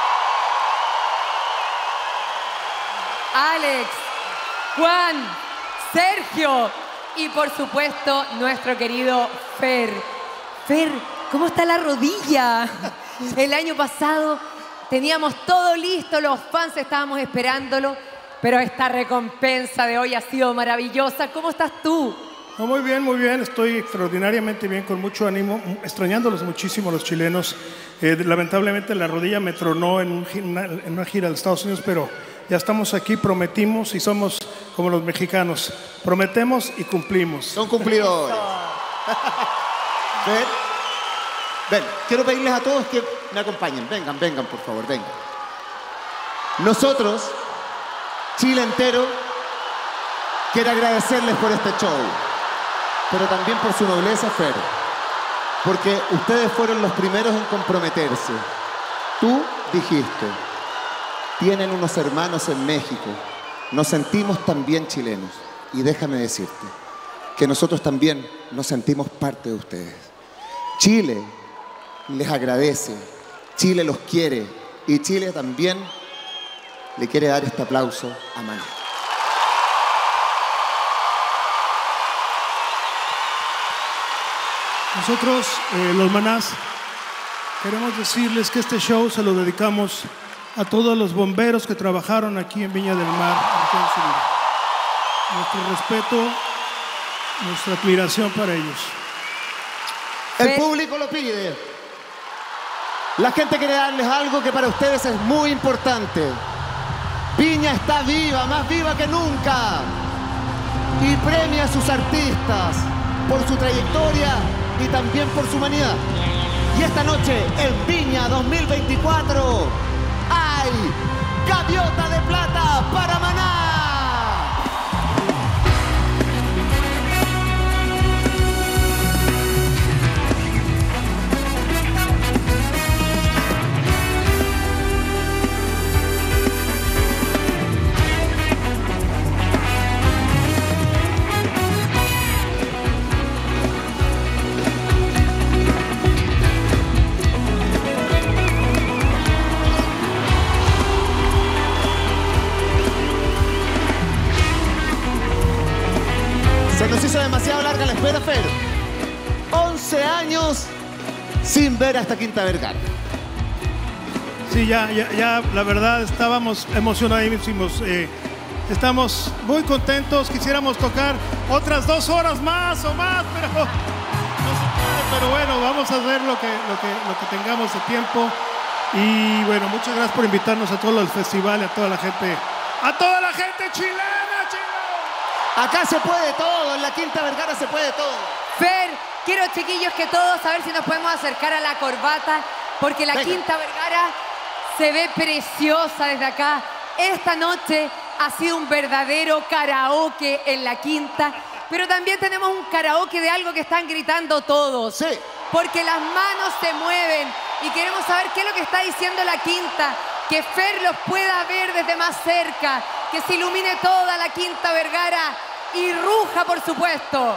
Alex, Juan, Sergio y por supuesto nuestro querido Fer. Fer, ¿cómo está la rodilla? El año pasado teníamos todo listo, los fans estábamos esperándolo, pero esta recompensa de hoy ha sido maravillosa. ¿Cómo estás tú? No, muy bien, estoy extraordinariamente bien, con mucho ánimo, extrañándolos muchísimo los chilenos. Lamentablemente la rodilla me tronó en una gira de Estados Unidos, pero ya estamos aquí, prometimos y somos como los mexicanos. Prometemos y cumplimos. Son cumplidores. Ven, ven, quiero pedirles a todos que me acompañen. Vengan, por favor, vengan. Nosotros, Chile entero, quiere agradecerles por este show, pero también por su nobleza, Fer, porque ustedes fueron los primeros en comprometerse. Tú dijiste, tienen unos hermanos en México, nos sentimos también chilenos, y déjame decirte que nosotros también nos sentimos parte de ustedes. Chile les agradece, Chile los quiere, y Chile también le quiere dar este aplauso a Maná. Nosotros, los Manás, queremos decirles que este show se lo dedicamos a todos los bomberos que trabajaron aquí en Viña del Mar. Nuestro respeto, nuestra admiración para ellos. El público lo pide. La gente quiere darles algo que para ustedes es muy importante. Viña está viva, más viva que nunca. Y premia a sus artistas por su trayectoria y también por su humanidad. Y esta noche, en Viña 2024, hay Gaviota de Plata para Maná. Se nos hizo demasiado larga la espera, Fer. 11 años sin ver a esta Quinta Vergara. Sí, ya, la verdad, estábamos emocionadísimos. Estamos muy contentos. Quisiéramos tocar otras 2 horas más o más, pero no se puede. Pero bueno, vamos a hacer lo que tengamos de tiempo. Y bueno, muchas gracias por invitarnos a todos los festivales, a toda la gente chilena. Acá se puede todo, en la Quinta Vergara se puede todo. Fer, quiero, chiquillos, que todos, a ver si nos podemos acercar a la corbata, porque la Quinta Vergara se ve preciosa desde acá. Esta noche ha sido un verdadero karaoke en la Quinta, pero también tenemos un karaoke de algo que están gritando todos. Sí. Porque las manos se mueven y queremos saber qué es lo que está diciendo la Quinta. Que Fer los pueda ver desde más cerca, que se ilumine toda la Quinta Vergara y ruja, por supuesto.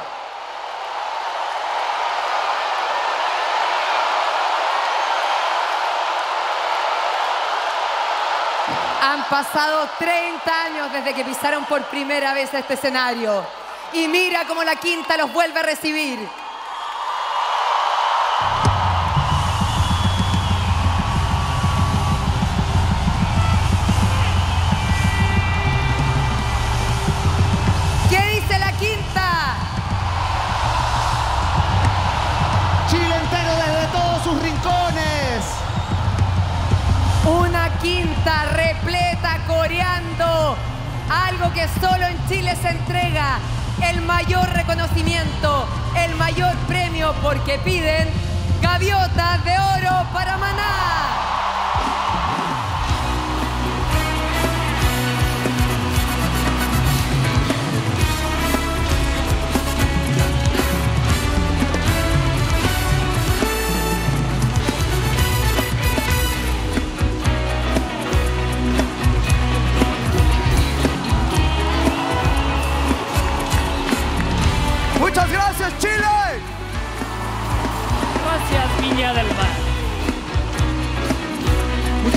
Han pasado 30 años desde que pisaron por primera vez a este escenario. Y mira cómo la Quinta los vuelve a recibir. Una Quinta repleta, coreando algo que solo en Chile se entrega, el mayor reconocimiento, el mayor premio, porque piden Gaviota de Oro para Maná.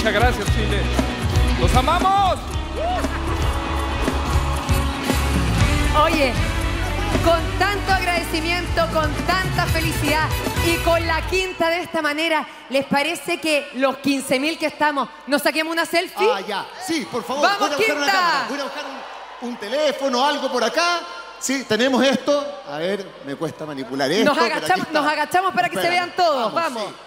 Muchas gracias, Chile. ¡Los amamos! Oye, con tanto agradecimiento, con tanta felicidad y con la quinta de esta manera, ¿les parece que los 15.000 que estamos nos saquemos una selfie? Ah, ya. Sí, por favor. ¡Vamos, voy a buscar quinta! una cámara. Voy a buscar un teléfono, algo por acá. Sí, tenemos esto. A ver, me cuesta manipular esto. Nos agachamos para que se vean todos. Vamos. Sí.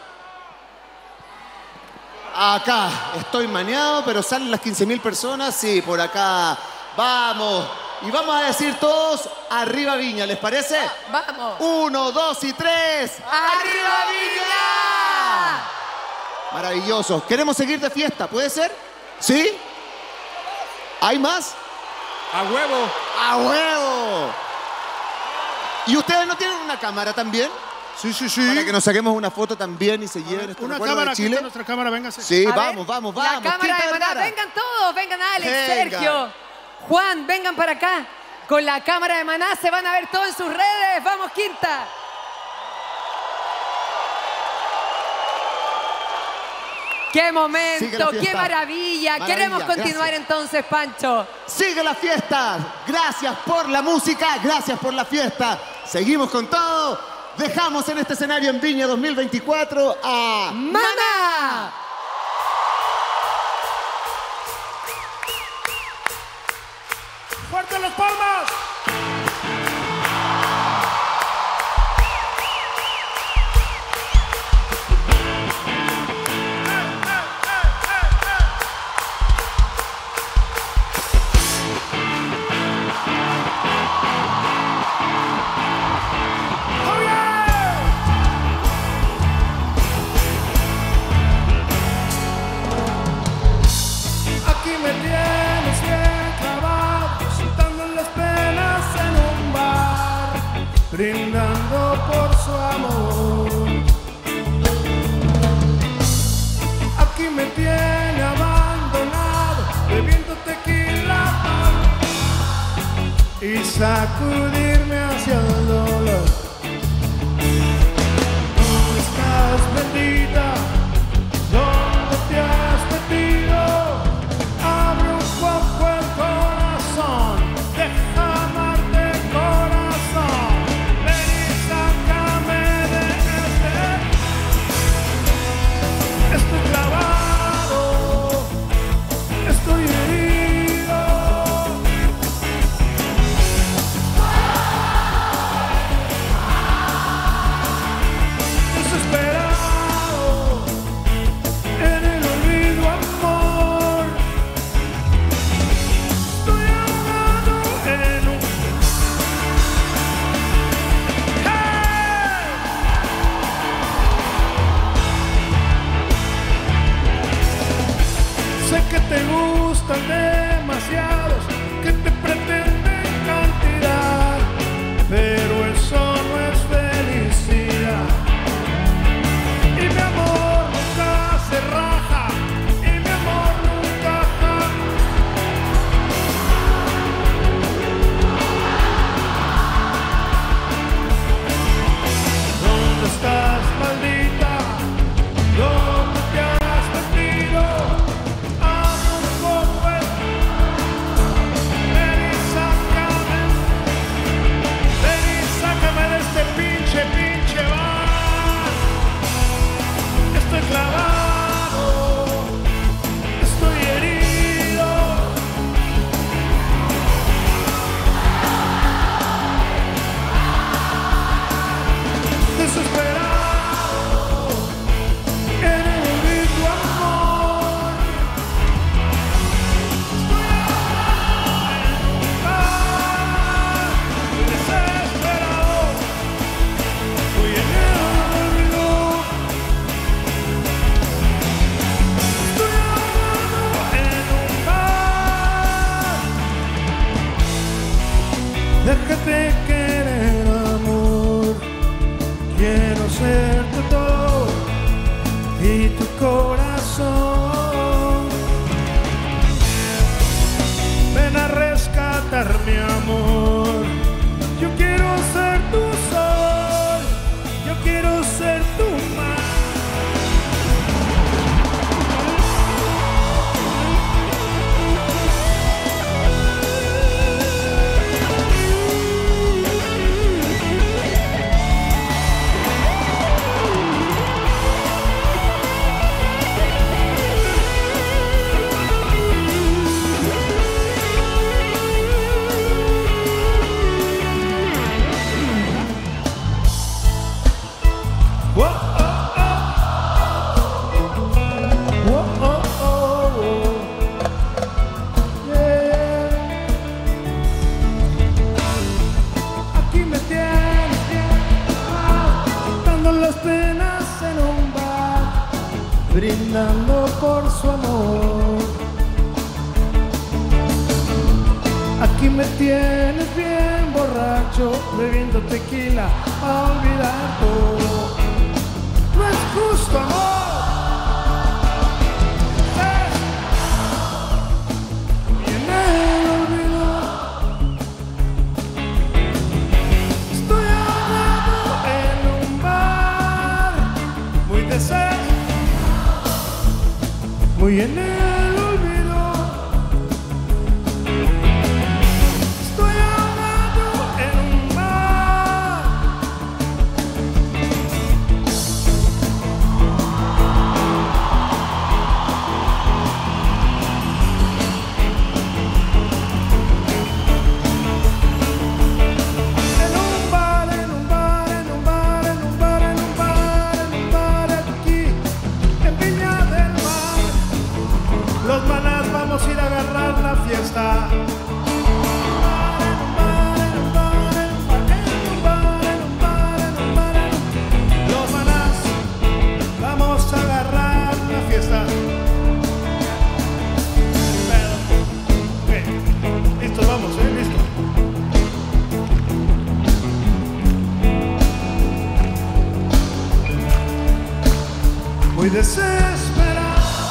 Acá estoy maneado, pero salen las 15.000 personas. Sí, por acá. Vamos. Y vamos a decir todos, arriba Viña, ¿les parece? Vamos. 1, 2 y 3. ¡Arriba Viña! Maravilloso. ¿Queremos seguir de fiesta? ¿Puede ser? ¿Sí? ¿Hay más? ¡A huevo! ¡A huevo! ¿Y ustedes no tienen una cámara también? Sí, sí, sí. Para que nos saquemos una foto también y se lleven este Una recuerdo cámara, de Chile. nuestra cámara, véngase. Sí, A vamos, ver, vamos. La cámara Quinta de Maná, Vergara. vengan todos, vengan Alex, Venga. Sergio, Juan, vengan para acá. Con la cámara de Maná se van a ver todos en sus redes. ¡Vamos, Quinta! ¡Qué momento! ¡Qué maravilla! Queremos continuar gracias. Entonces, Pancho. Sigue la fiesta. Gracias por la música, gracias por la fiesta. Seguimos con todo. Dejamos en este escenario en Viña 2024 a ¡Maná! ¡Fuerte las palmas! Aquí me tienes bien clavado, soltando las penas en un bar, brindando por su amor. Aquí me tiene abandonado, bebiendo tequila y sacudirme hacia el dolor. ¿Dónde estás, bendita? ¿Dónde te has metido? Abre un poco el corazón, deja amarte corazón. Ven y sácame de estoy clavado, estoy herido. Desesperado en el olvido, amor. Estoy ahogado en un... Sé que te gustan demasiados, que te pretenden cantidad, pero eso no es felicidad. Y mi amor nunca se raja, y mi amor nunca ¿Dónde estás, maldita? ¿Dónde te has metido? Amo un poco el... Ven y sácame de este pinche bar. Estoy clavado, estoy herido. Desesperado en el olvido, amor. Desesperado, estoy en el olvido. Estoy ahogado en un bar. Déjate querer, amor. Quiero ser tu todo y tu corazón. Ven a rescatar mi amor. Yo quiero ser tu sol, yo quiero ser tu mar. brindando por su amor. Aquí me tienes bien borracho, bebiendo tequila a olvidar todo. No es justo, amor. Y en el olvido estoy ahogado en un bar, muy muy en el olvido. Estoy ahogado en un mar. En un bar, en un bar, en un bar, en un bar, en un bar, en un bar aquí, en Viña del Mar. Los manas vamos a ir a agarrar la fiesta. Los manas vamos a agarrar la fiesta. Listos, vamos, listo. Muy desesperado.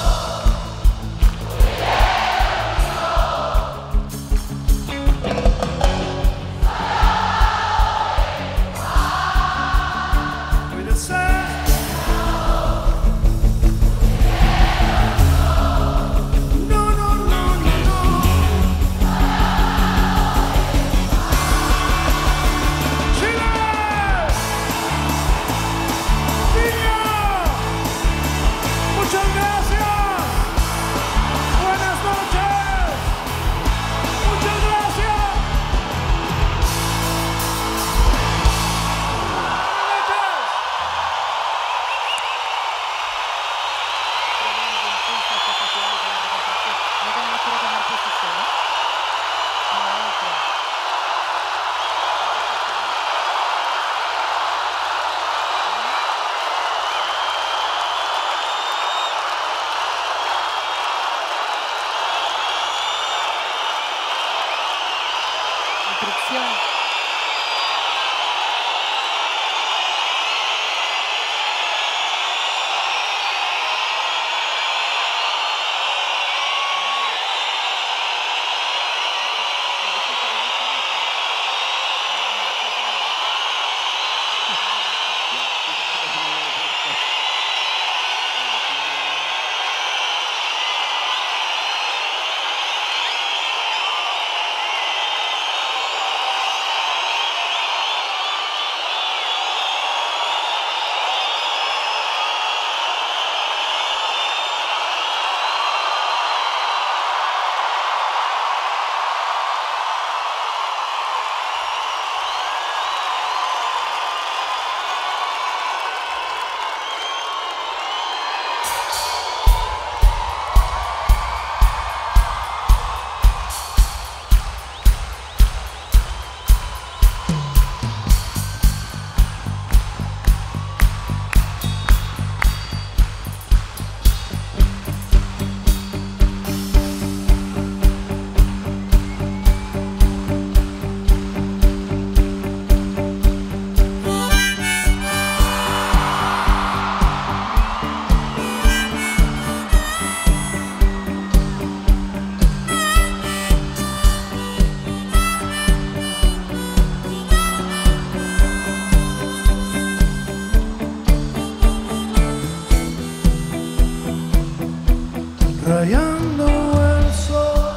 Rayando el sol,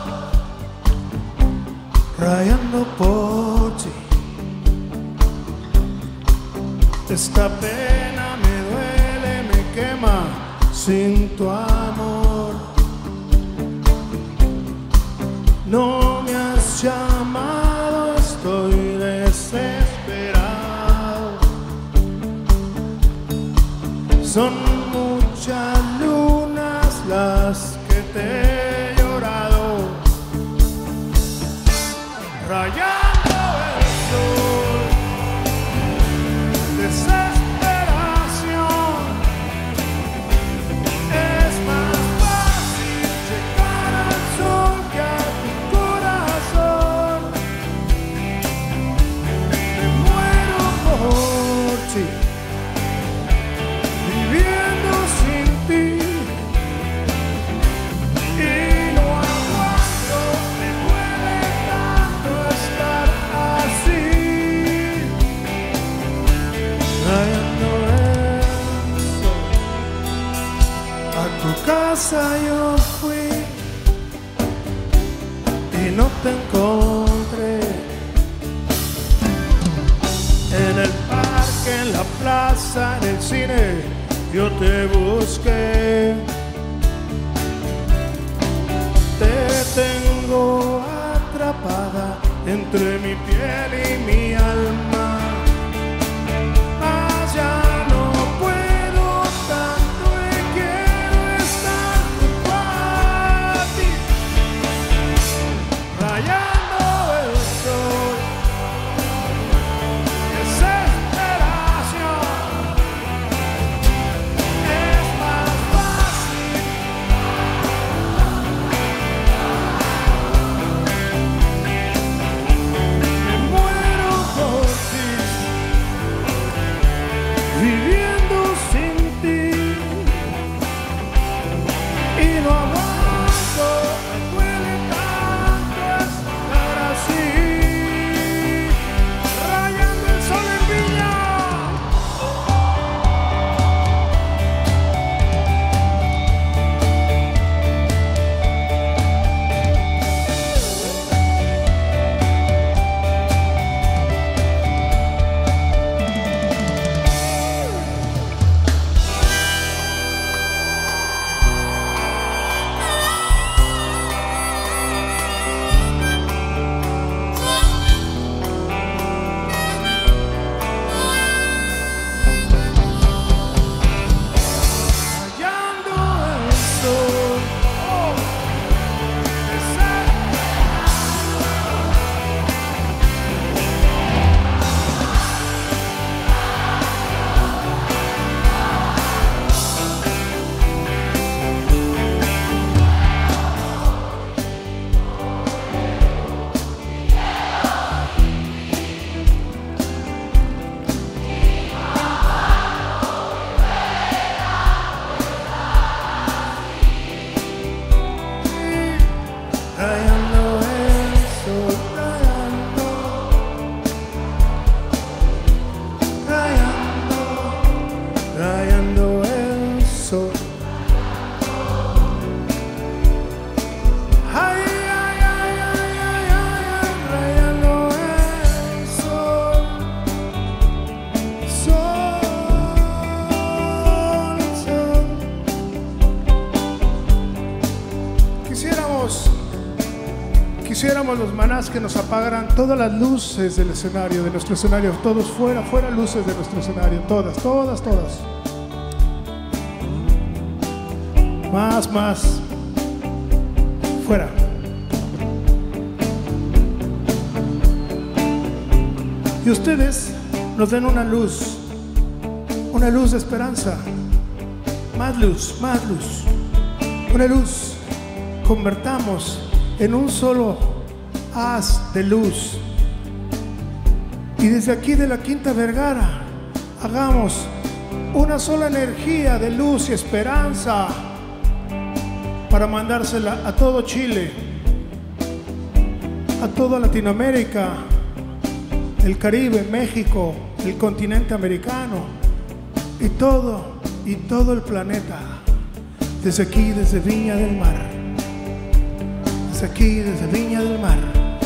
rayando por ti. Esta pena me duele, me quema sin tu amor. No me has llamado, estoy desesperado. Son muchas lunas las que te he llorado, rayando el sol, desesperación, es casa yo fui y no te encontré. En el parque, en la plaza, en el cine, yo te busqué. Te tengo atrapada entre mi piel y mi alma. Mas ya no puedo tanto y quiero estar junto a ti, rayando el sol. Desesperación es más fácil. Me muero por ti, viviendo sin ti, y no aguanto, me duele tanto estar así, rayando el sol en Viña. Rayando el sol, oh, rayando el sol, rayando el sol. Ay, ay, ay, ay, ay, ay, rayando el sol, sol. Quisiéramos los manás que nos apagaran todas las luces del escenario, de nuestro escenario, todos fuera luces de nuestro escenario, todas. Más, fuera. Y ustedes nos den una luz de esperanza, más luz, una luz, convertamos en un solo haz de luz, y desde aquí de la Quinta Vergara hagamos una sola energía de luz y esperanza para mandársela a todo Chile, a toda Latinoamérica, el Caribe, México, el continente americano y todo el planeta, desde aquí, desde Viña del Mar. Aquí desde Viña del Mar.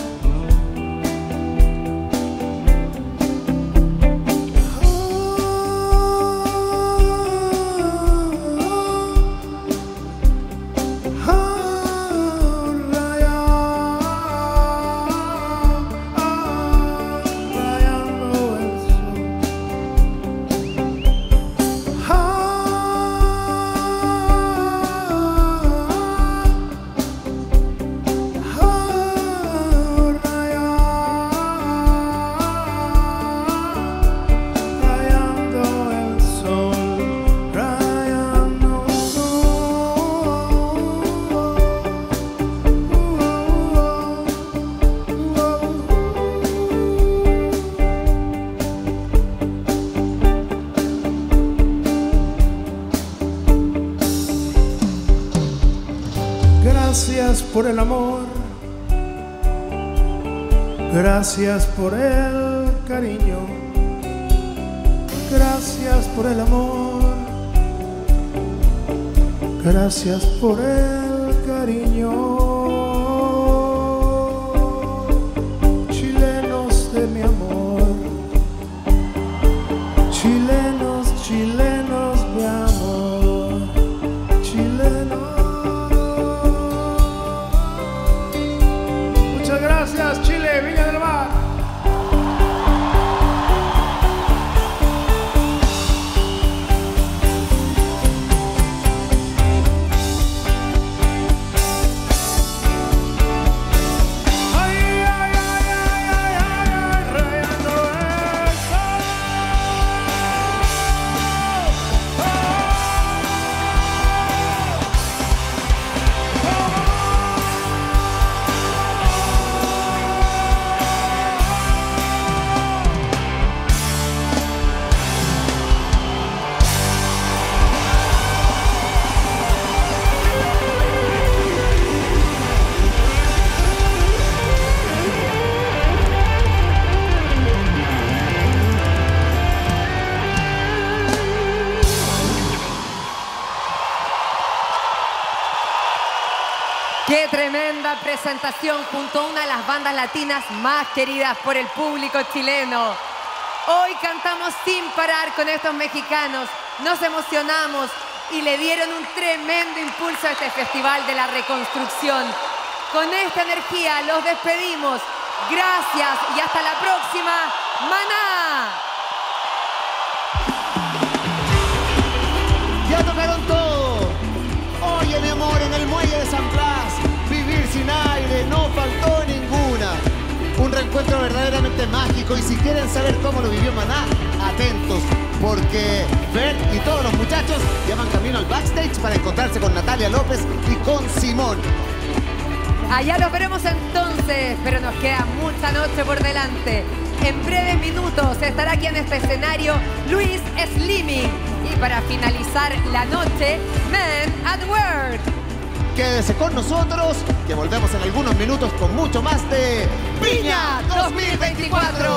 Gracias por el amor, gracias por el cariño, gracias por el amor, Gracias por el cariño, chilenos de mi amor, chilenos, chilenos de amor, chilenos. Muchas gracias, Chile, Viña del Mar. Qué tremenda presentación junto a una de las bandas latinas más queridas por el público chileno. Hoy cantamos sin parar con estos mexicanos, nos emocionamos y le dieron un tremendo impulso a este Festival de la Reconstrucción. Con esta energía los despedimos. Gracias y hasta la próxima. ¡Maná! Ya tocaron todo. Oye, mi amor, en el muelle de San Blas, vivir sin aire, no faltó ninguna. Un reencuentro verdaderamente mágico y si quieren saber cómo lo vivió Maná, atentos, porque Fer y todos los muchachos ya van camino al backstage para encontrarse con Natalia López y con Simón. Allá los veremos entonces, pero nos queda mucha noche por delante. En breves minutos estará aquí en este escenario Luis Slimming. Y para finalizar la noche, Men at Work. Quédese con nosotros, que volvemos en algunos minutos con mucho más de Viña 2024.